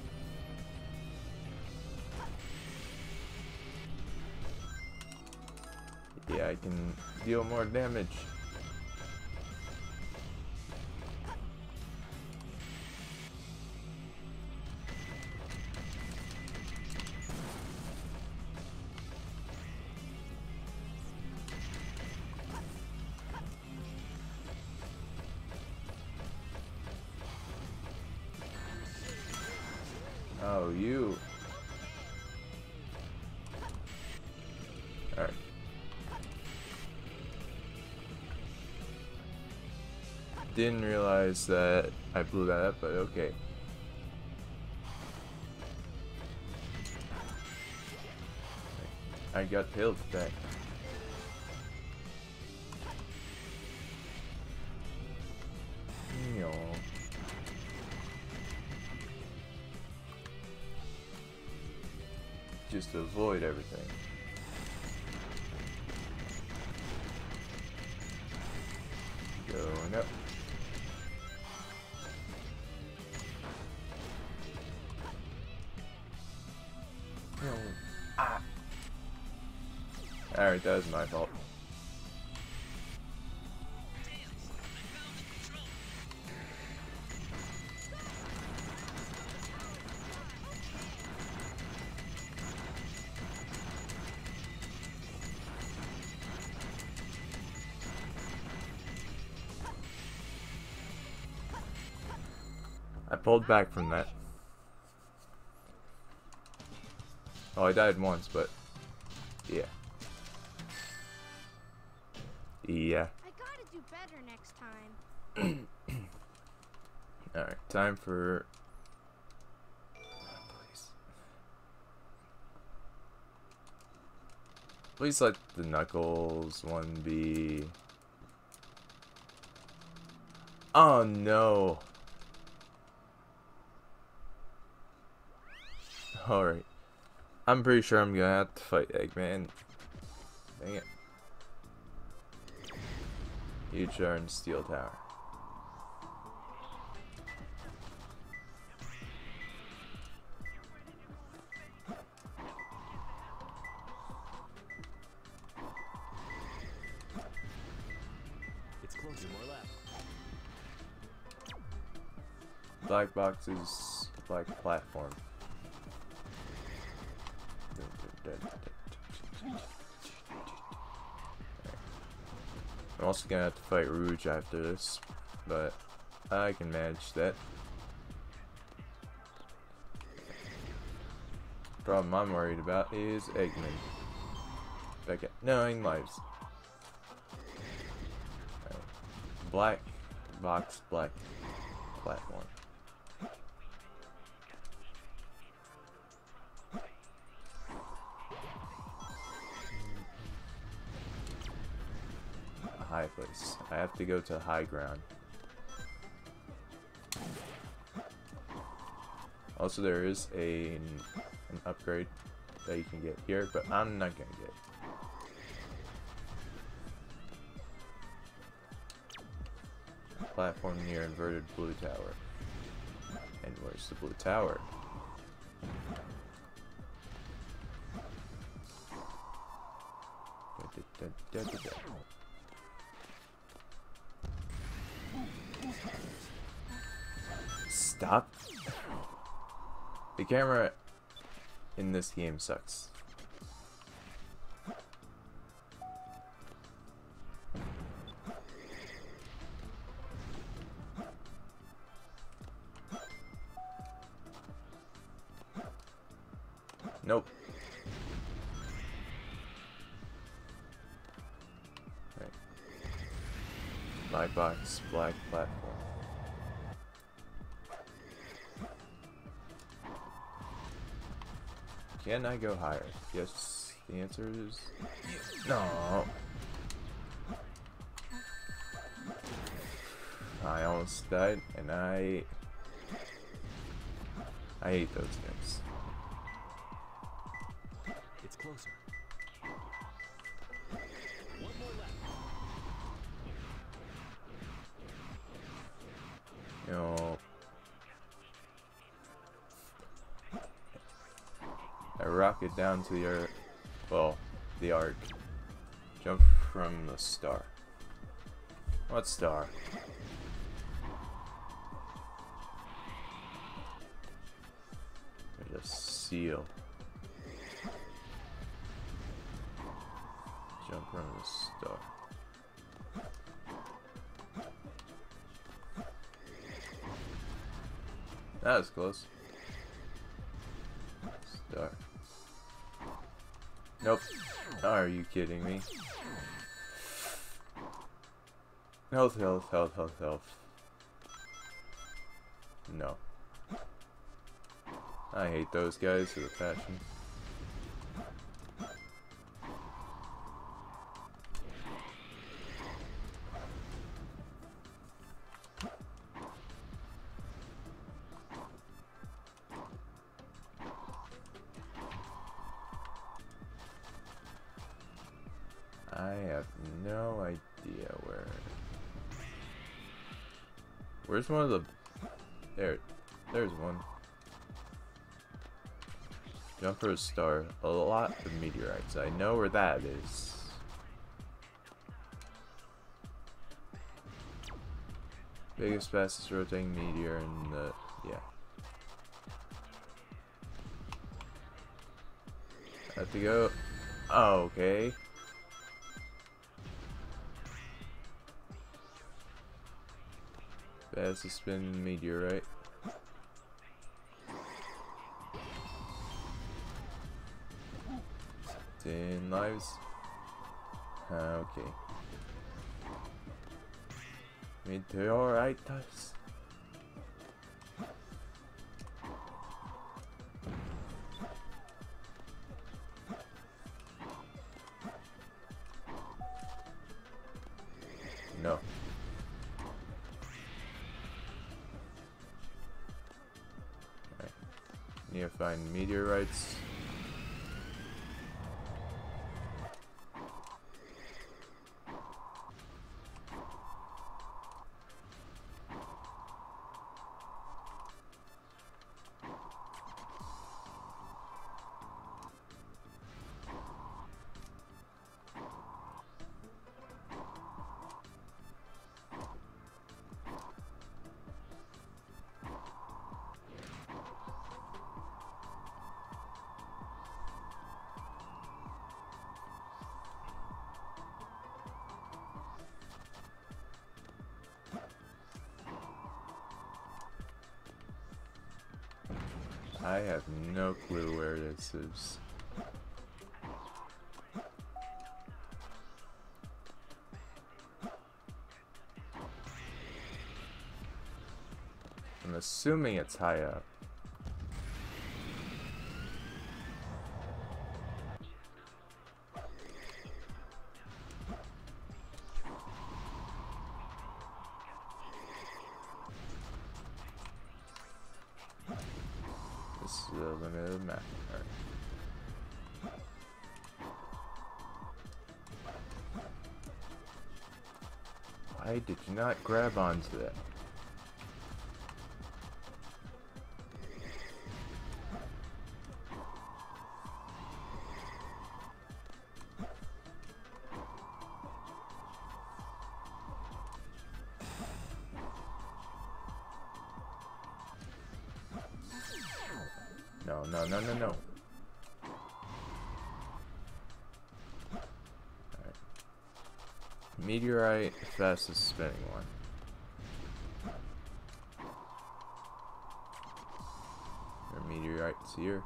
Yeah, I can deal more damage. Oh, you. Alright. Didn't realize that I blew that up, but okay. I got health back. Yo. Just avoid everything. Going up. No. Ah. Alright, that was my fault. I pulled back from that. Oh, I died once, but yeah. Yeah. I gotta do better next time. Alright, time for Please let the Knuckles one be... Oh no! Alright. I'm pretty sure I'm gonna have to fight Eggman. Dang it. Huge Iron Steel Tower. It's closer, more left. Black boxes, black platform. I'm also gonna have to fight Rouge after this, but I can manage that. Problem I'm worried about is Eggman. Back at 9 lives. Alright. Black box, black platform. High place. I have to go to high ground. Also, there is an upgrade that you can get here, but I'm not gonna get. Platform near inverted blue tower. And where's the blue tower? Stop. The camera in this game sucks. Nope. Right. Black box, black platform. Can I go higher? Yes, the answer is no. I almost died, and I hate those guys. It's closer. One more left. You know, I rocket down to the earth. Well, the arc. Jump from the star. What star? There's a seal. Jump from the star. That was close. Star. Nope. Are you kidding me? Health, health, health, health, health. No. I hate those guys with a passion. I have no idea where. Where's one of the... There's one. Jump for a star. A lot of meteorites. I know where that is. Biggest, fastest rotating meteor in the... yeah. I have to go... oh, okay. Fastest spin meteorite. Ten lives. Okay. Meteorites. No. Alright. Need to find meteorites. I have no clue where this is. I'm assuming it's high up. This is the limit of the map. Alright. Why did you not grab onto that? No, no, no, no, no. Alright. Meteorite, fastest spinning one. There are meteorites here.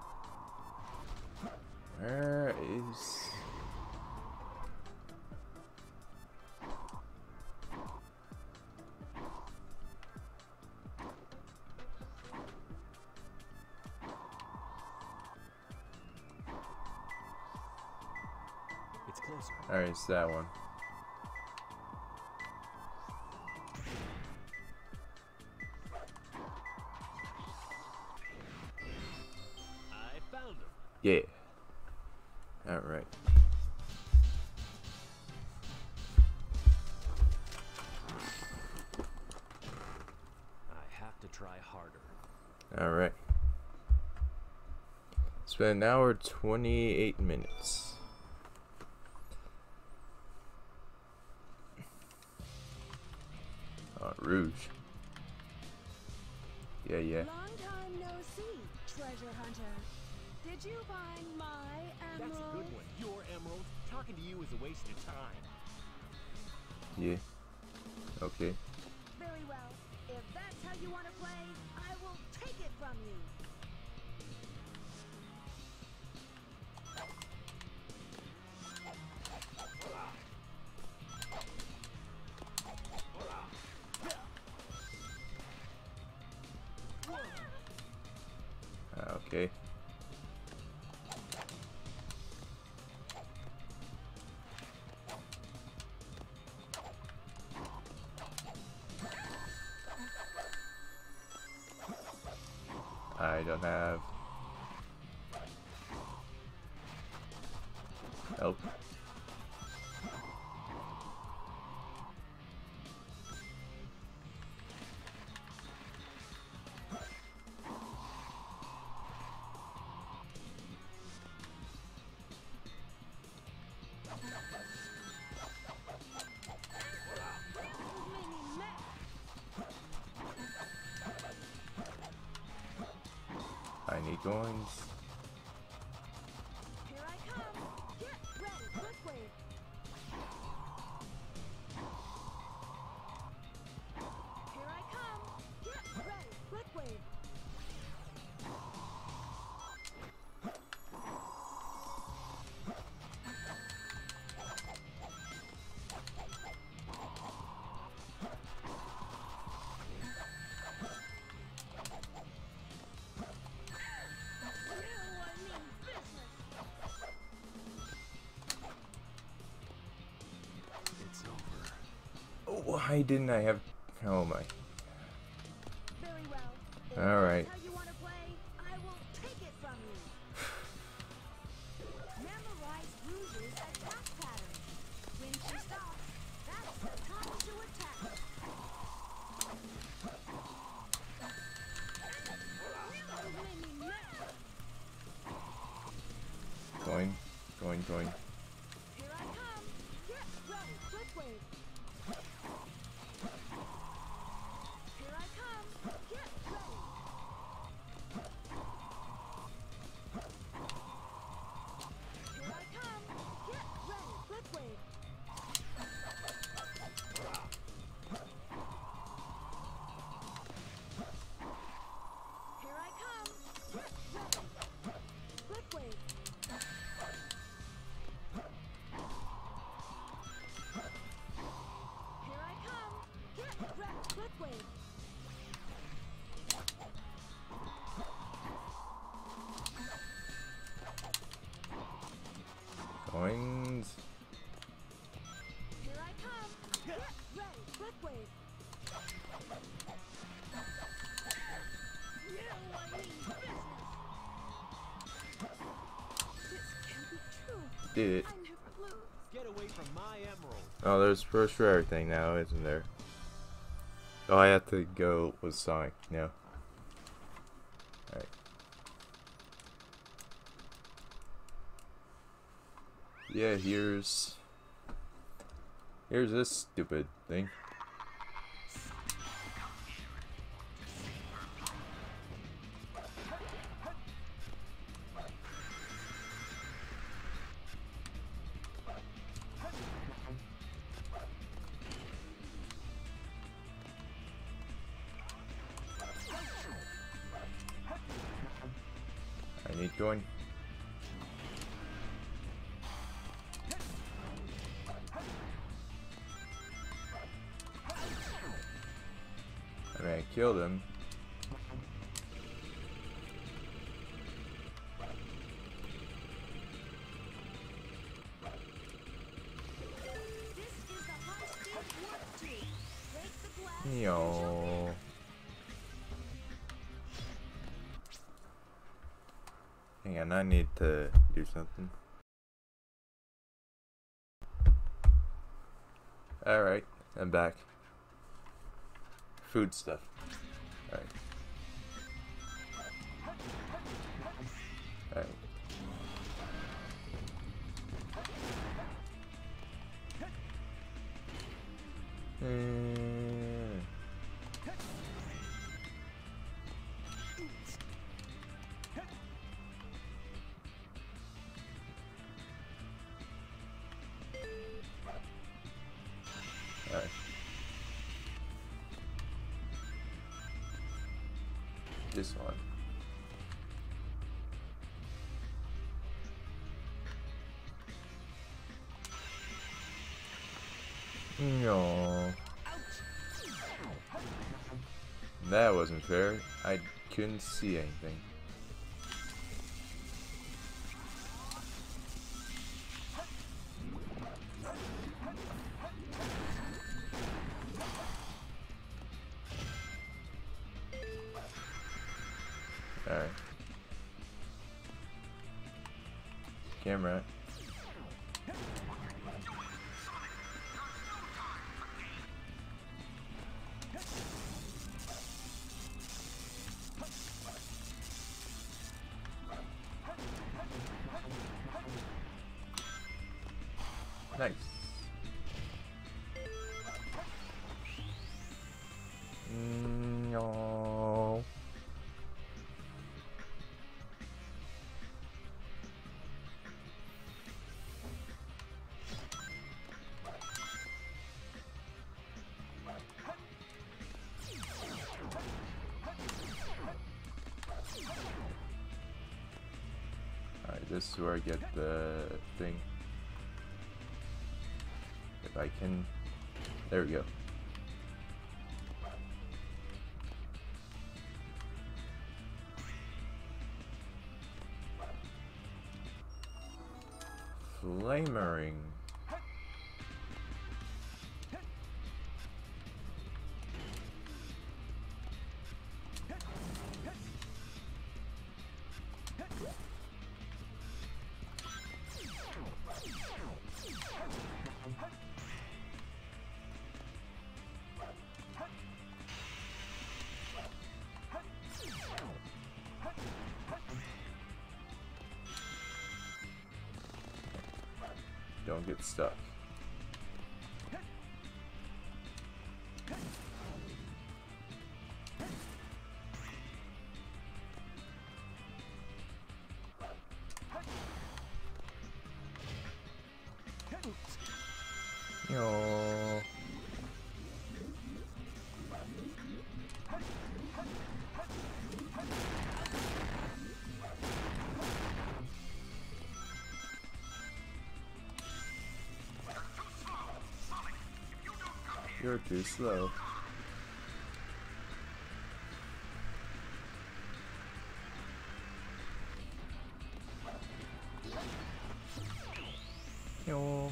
Where is... It's closer. Alright, it's that one. I found him. Yeah. Alright. I have to try harder. Alright. It's been an hour 28 minutes. Rouge. Yeah, yeah. Long time no see, treasure hunter. Did you find my emerald? That's a good one. Your emerald. Talking to you is a waste of time. Yeah. Okay. Very well. If that's how you want to play, I will take it from you. Okay. I don't have help. Mini mech. I need coins. Here I come. Get ready, quick wave. Here I come. Get ready, quick wave. Why didn't I have... Oh my... Very well. If All right. that's how you want to play, I will take it from you. Memorize Rouge's attack pattern. When she stops, that's the time to attack. You made me mad. Going. Here I come. Get ready. Quick wave. Here I come. Get ready. Here I come. Get ready. Quick wave. Here I come. Get ready. Quick wave. Here I come. Get ready. Quick wave. Going. Here I come. Get ready. Quick wave. You I mean business. This can't be true. Did it. I never lose. Get away from my emerald. Oh, there's first rare thing now, isn't there? Oh, I have to go with Sonic now. Alright. Yeah, here's this stupid thing. I need going. I mean, I killed him. This is the high-speed warp tube. Break the glass. and Yo. jump in. Hang on, I need to do something. Alright, I'm back. Food stuff. Alright. Alright. Alright. This one. No. That wasn't fair. I couldn't see anything. Alright. Camera. Nice. No. Alright, this is where I get the thing. If I can... There we go. Flamering. don't get stuck. Yo. You're too slow. Yo.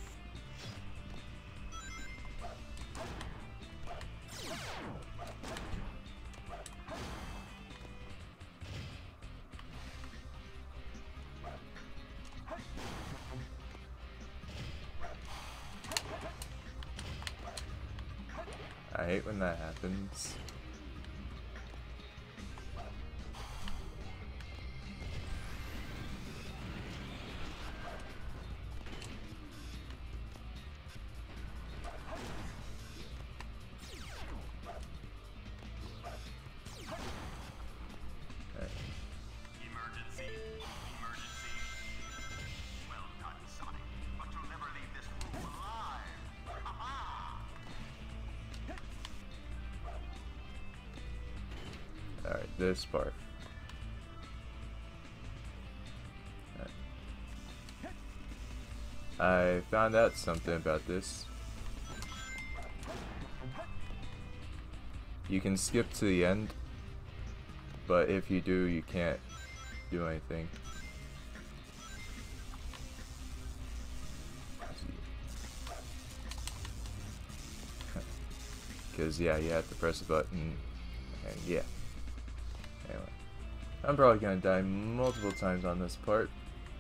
I hate when that happens. Emergency! Emergency! Well done, Sonic. But you'll never leave this room alive! Ha-ha! Alright, this part. I found out something about this. You can skip to the end, but if you do, you can't do anything. Because, yeah, you have to press a button, and yeah. Anyway, I'm probably gonna die multiple times on this part.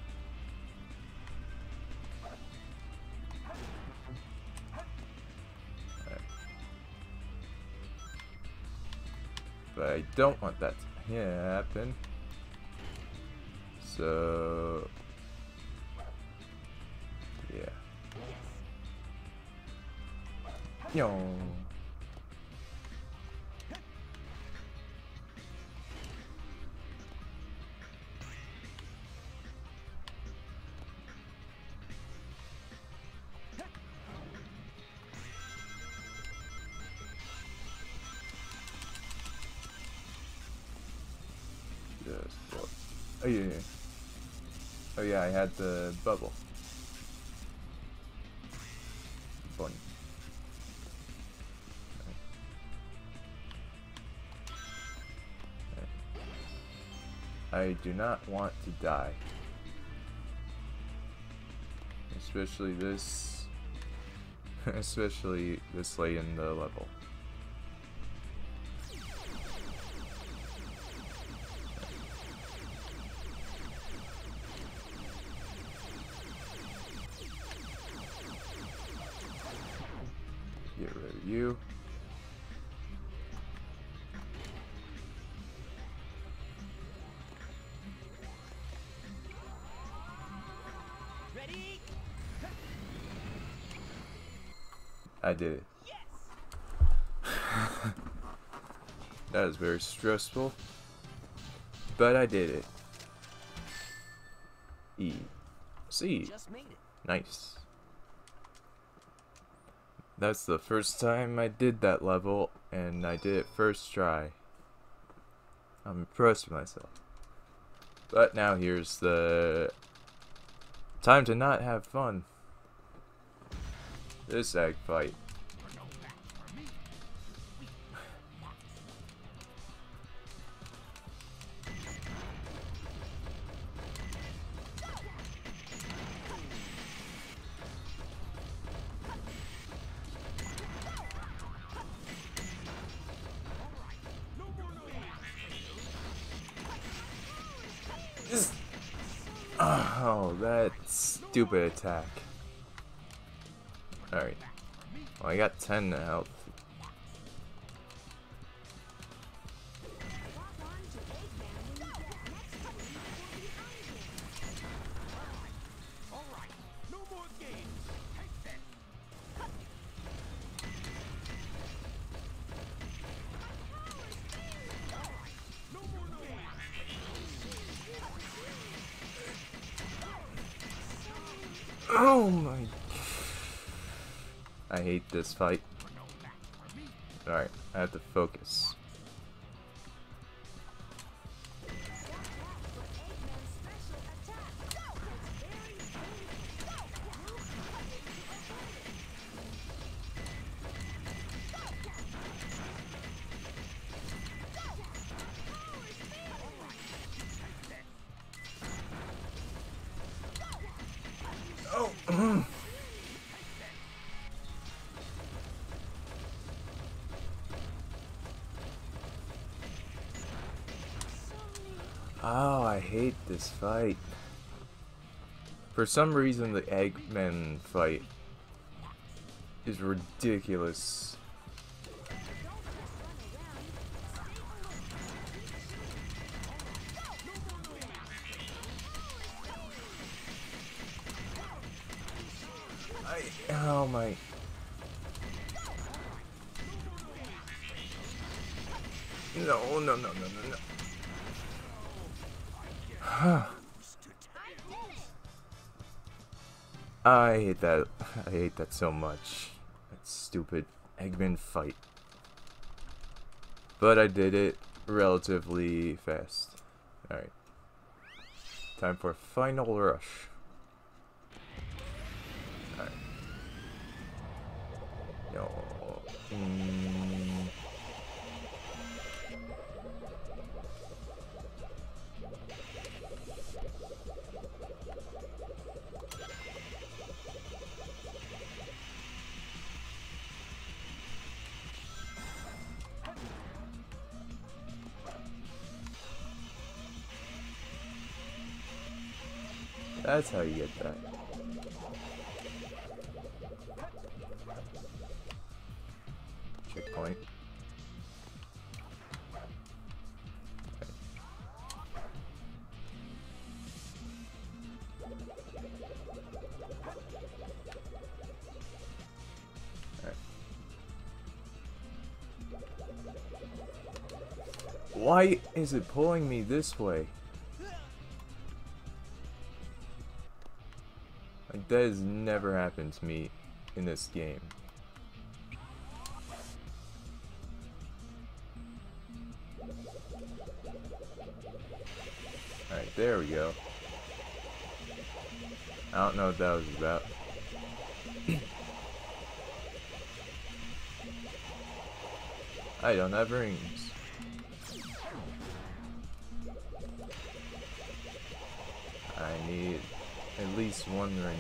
Alright. But I don't want that to happen. So, yeah. Yo. Oh yeah, yeah. Oh yeah, I had the bubble. Fun. I do not want to die. Especially this especially this late in the level. Get rid of you. Ready? I did it. Yes! That was very stressful, but I did it. E. C. Just made it. Nice. That's the first time I did that level, and I did it first try. I'm impressed with myself. But now here's the time to not have fun. This egg fight. Oh, that stupid attack. Alright. Well, I got 10 health. Walk on to Eggman when you get next to him before the iron. All right, no more games. Oh my. I hate this fight. Alright, I have to focus. Oh. Oh, I hate this fight. For some reason, the Eggman fight is ridiculous. Oh my. No, no, no, no, no, no. I hate that. I hate that so much. That stupid Eggman fight. But I did it relatively fast. Alright. Time for final rush. Alright. No. That's how you get that. Checkpoint. Okay. Alright. Why is it pulling me this way? Like, that has never happened to me in this game. Alright, there we go. I don't know what that was about. I don't have rings. I need at least one ring.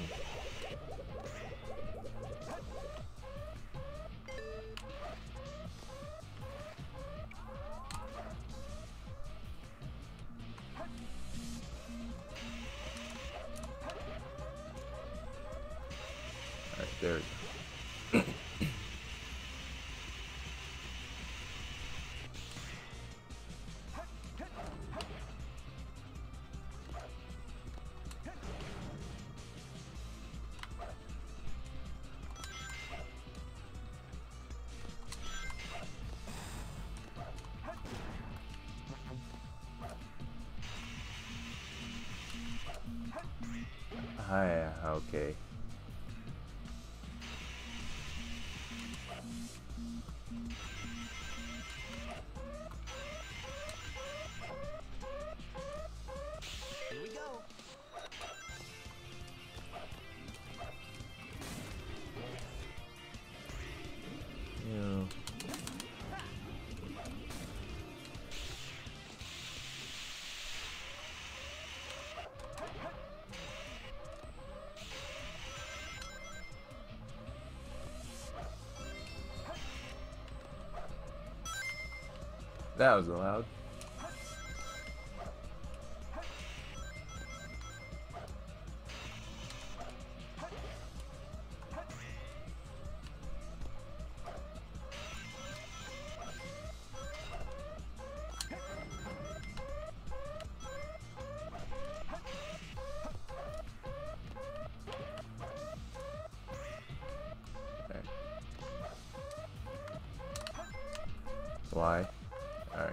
Alright, there we go. Hi, okay. Here we go. Yeah. That was allowed. Okay. Why? Alright.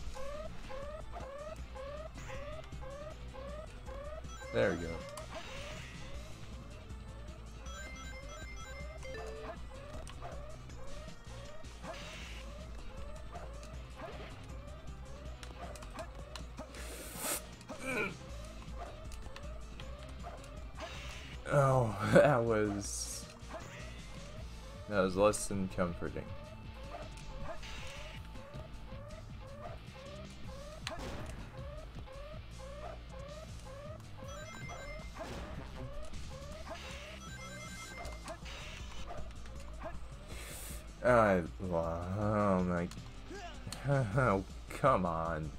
There we go. Oh, that was less than comforting. Oh my. Oh, come on.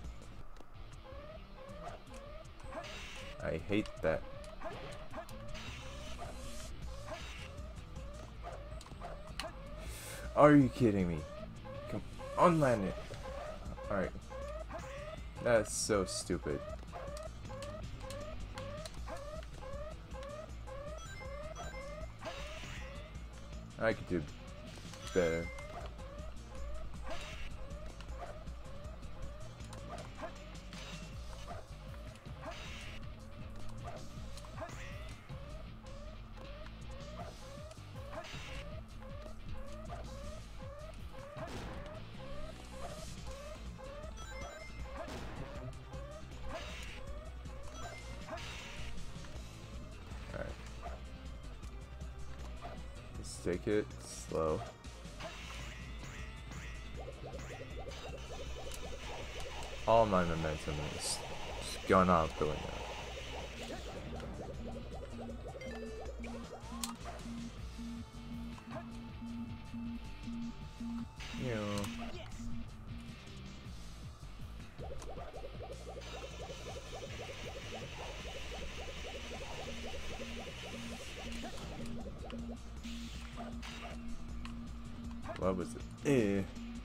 I hate that. Are you kidding me? Come on, land it. Alright. That's so stupid. I could do better. Alright. Let's take it slow. All my momentum is just gone out the window. You know. What was it?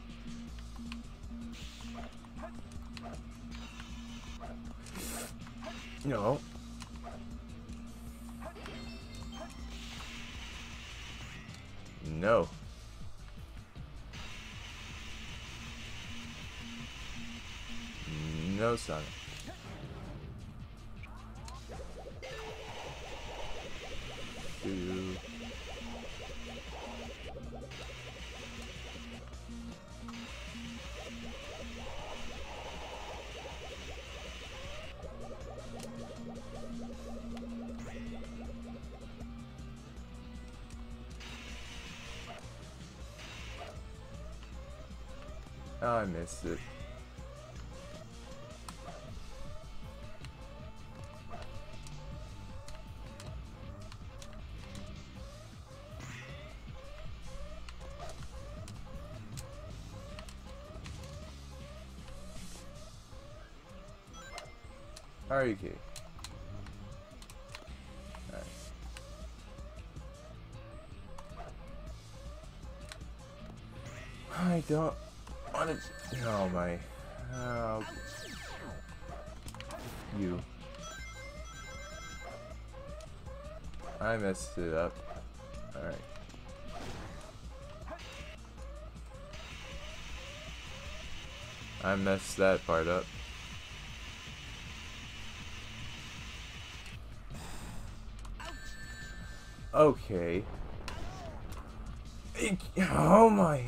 No. No. No, Sonic. Dude. Oh, I missed it. Are you kidding? Alright. I don't want to. Oh my. Oh. You. I messed it up. Alright. I messed that part up. Okay. Oh my.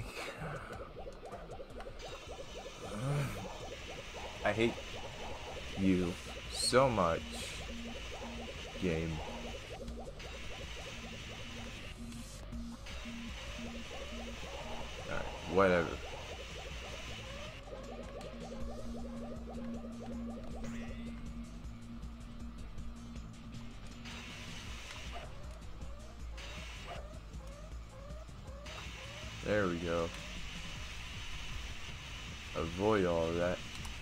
I hate you so much, game. Alright, whatever. There we go. Avoid all of that.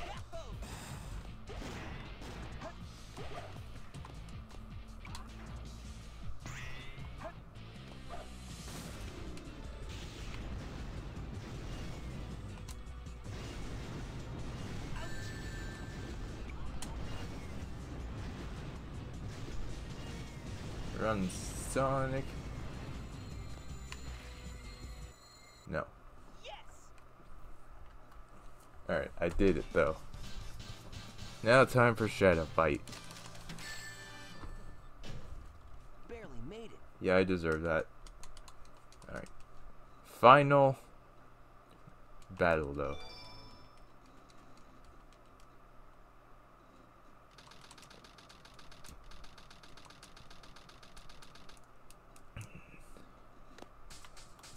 Run, Sonic. No. Yes! Alright, I did it though. Now time for Shadow Fight. Barely made it. Yeah, I deserve that. Alright. Final battle though.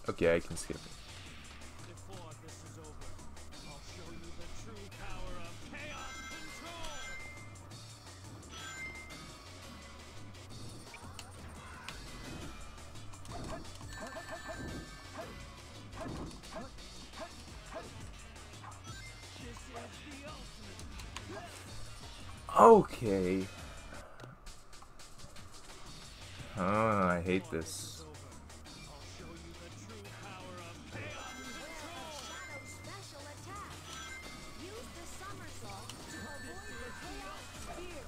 Okay, I can skip it. Before this is over, I'll show you the true power of chaos control. This is the ultimate. Okay. Oh, I hate this. I'll show you the true power of chaos control. Shadow special attack. Use the somersault to avoid the chaos spear.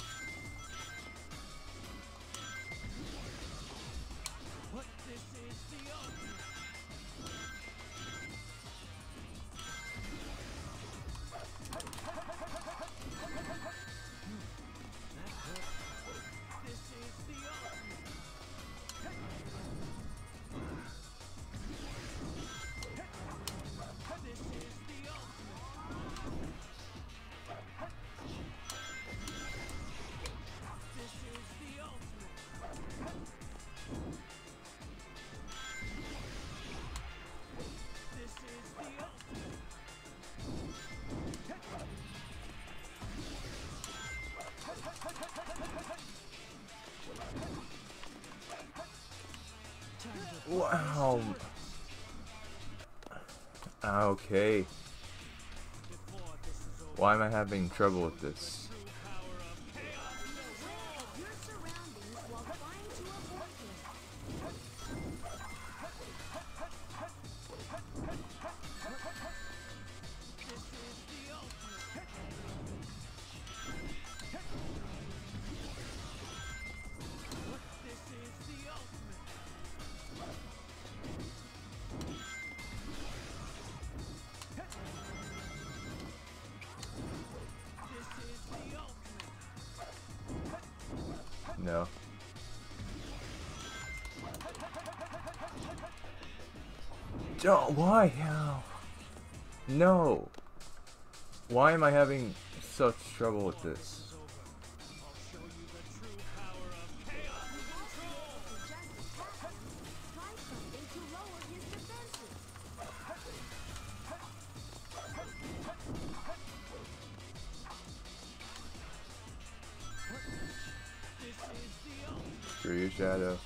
This is the ultimate. This is the ultimate. This is the ultimate. This is the ultimate. This is the ultimate. Wow. Okay. Before this is over, Why am I having trouble with this? true power of chaos control. Your surroundings while trying to avoid him. This is the ultimate. This is the ultimate. This is the ultimate. No. Don't. Why? How? No. Why am I having such trouble with this? Is over. I'll show you the true power of chaos control. To just attack him, try something to lower his defenses. This is the ultimate. Screw you, Shadow.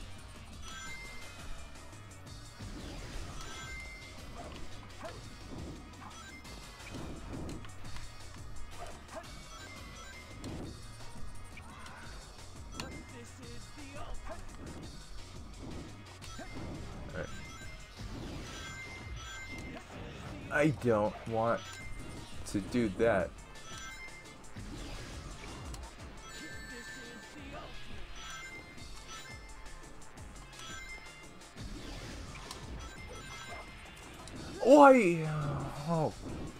This is the ultimate. Alright. I don't want to do that. This is the ultimate. Why? Oh.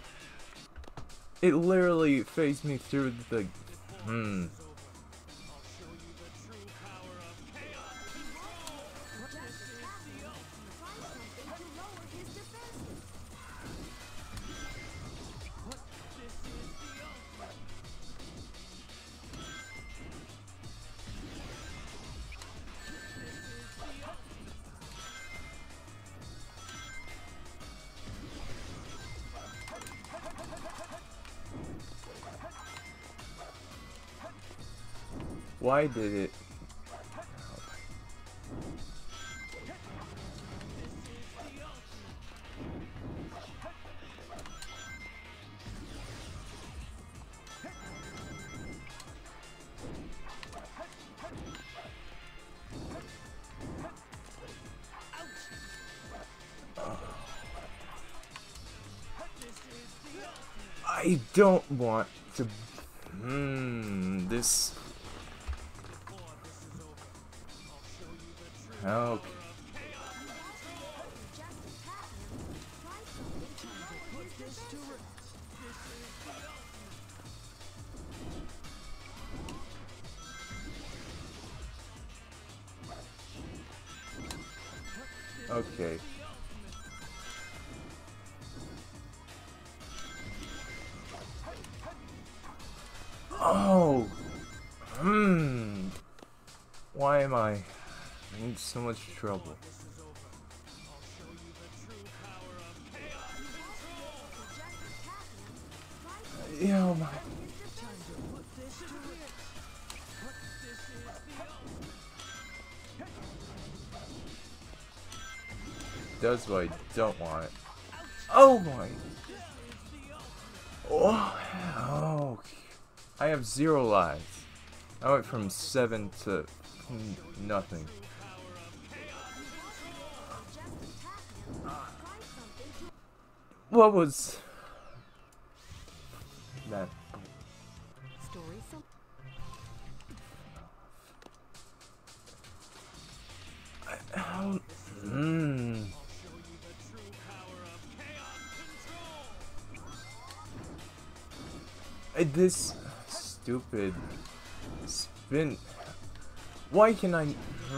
It literally phased me through the. Hmm. Is over. I'll show you the true power of chaos control. This is the ultimate. Try something to lower his defenses. This is the ultimate. This is the ultimate. Why did it? This is the ultimate. This is the ultimate. I don't want to. This. Before this is over, I'll show you the true How? power of chaos control. To just attack him, try something to lower his defenses. This is the ultimate. Okay. The ultimate. Oh. Why am I in so much trouble? This is over. I'll show you Oh my. Does what I don't want. Oh my. Oh. I have 0 lives. I went from 7 to nothing. What was that? Story some. This stupid spin. Why can I?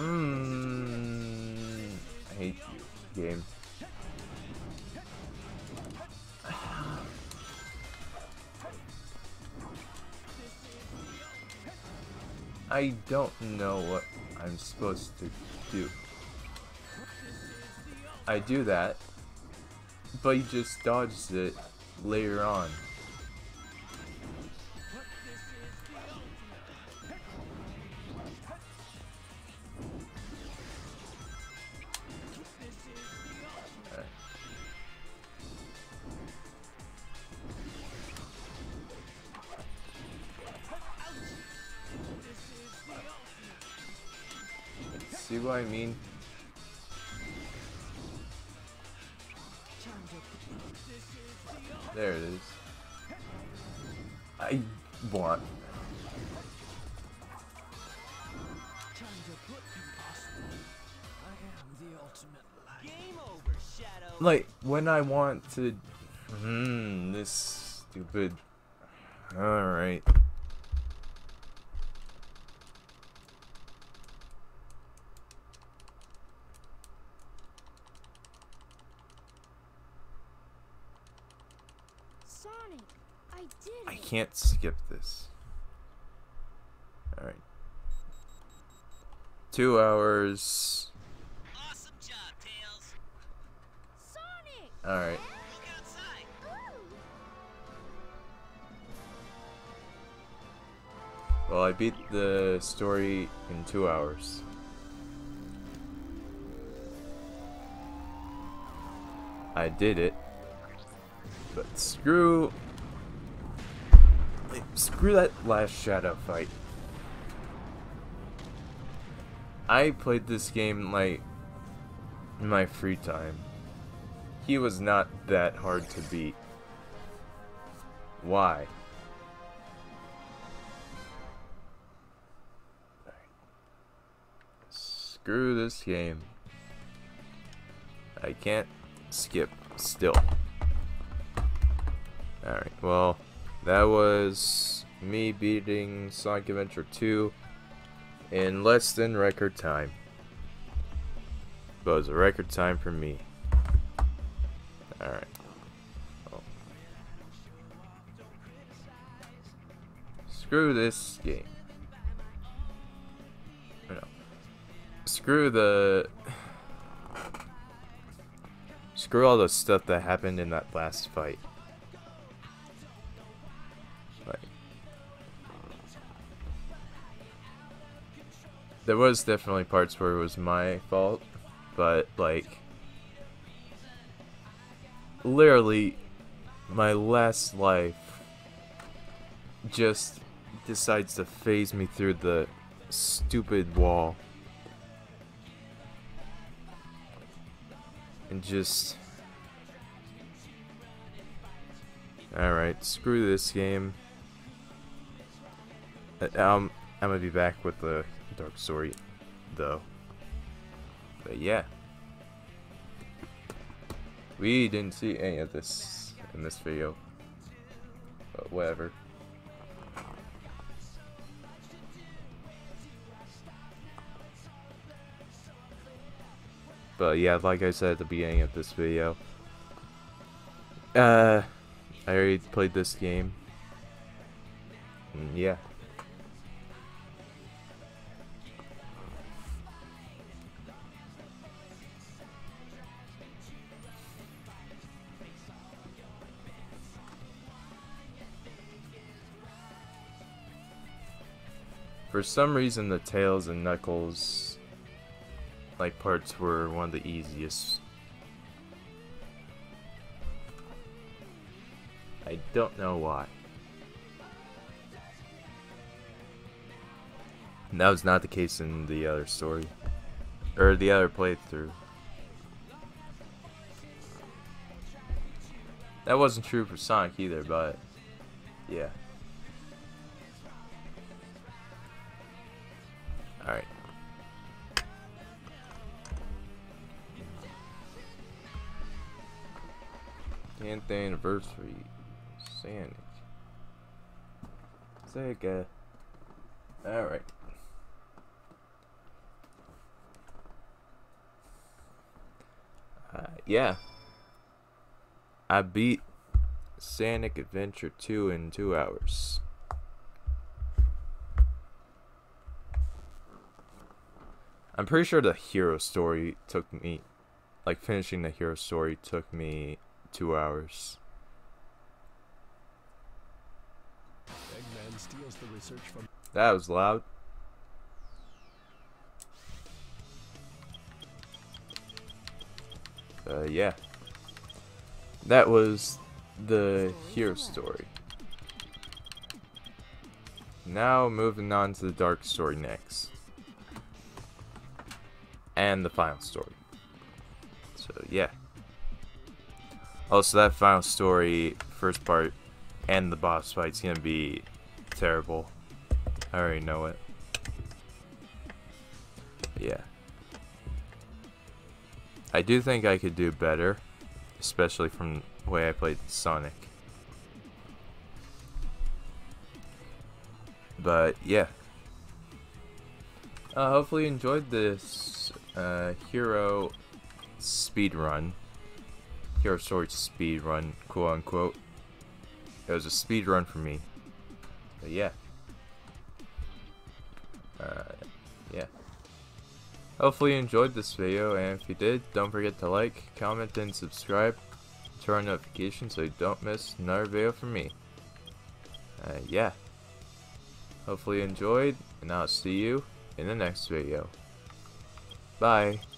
I hate you, game. I don't know what I'm supposed to do. I do that, but he just dodges it later on. See what I mean? There it is. I want. Game over, Shadow. Like, when I want to. This stupid. Alright. Sonic, I did it. I can't skip this. Alright. 2 hours. Awesome job, Tails. Sonic. Alright. Look outside. Ooh. Well, I beat the story in 2 hours. I did it. But screw that last Shadow fight. I played this game like in my free time. He was not that hard to beat. Why? Screw this game. I can't skip still. Alright, well, that was me beating Sonic Adventure 2 in less than record time. But it was a record time for me. Alright. Oh. Screw this game. No. Screw the... Screw all the stuff that happened in that last fight. Like, there was definitely parts where it was my fault, but like literally my last life just decides to phase me through the stupid wall and just alright, screw this game. I'm gonna be back with the Dark Story though. But yeah, we didn't see any of this in this video, but whatever. But yeah, like I said at the beginning of this video, I already played this game. And yeah. For some reason, the Tails and Knuckles like parts were one of the easiest. I don't know why. And that was not the case in the other story. Or the other playthrough. That wasn't true for Sonic either, but yeah. Alright. 10th anniversary. Sonic. Sega. Alright. Yeah. I beat Sonic Adventure 2 in 2 hours. I'm pretty sure the hero story took me, like finishing the hero story took me 2 hours. Eggman steals the research from. That was loud. Yeah. That was the hero story. Now moving on to the dark story next. And the final story. So yeah. Also, that final story, first part, and the boss fight's gonna be terrible. I already know it. But yeah. I do think I could do better, especially from the way I played Sonic. But yeah. Hopefully you enjoyed this hero speedrun. Hero story speedrun, quote unquote. It was a speedrun for me. But yeah. Yeah. Hopefully you enjoyed this video, and if you did, don't forget to like, comment, and subscribe. Turn on notifications so you don't miss another video from me. Yeah. Hopefully you enjoyed, and I'll see you in the next video. Bye.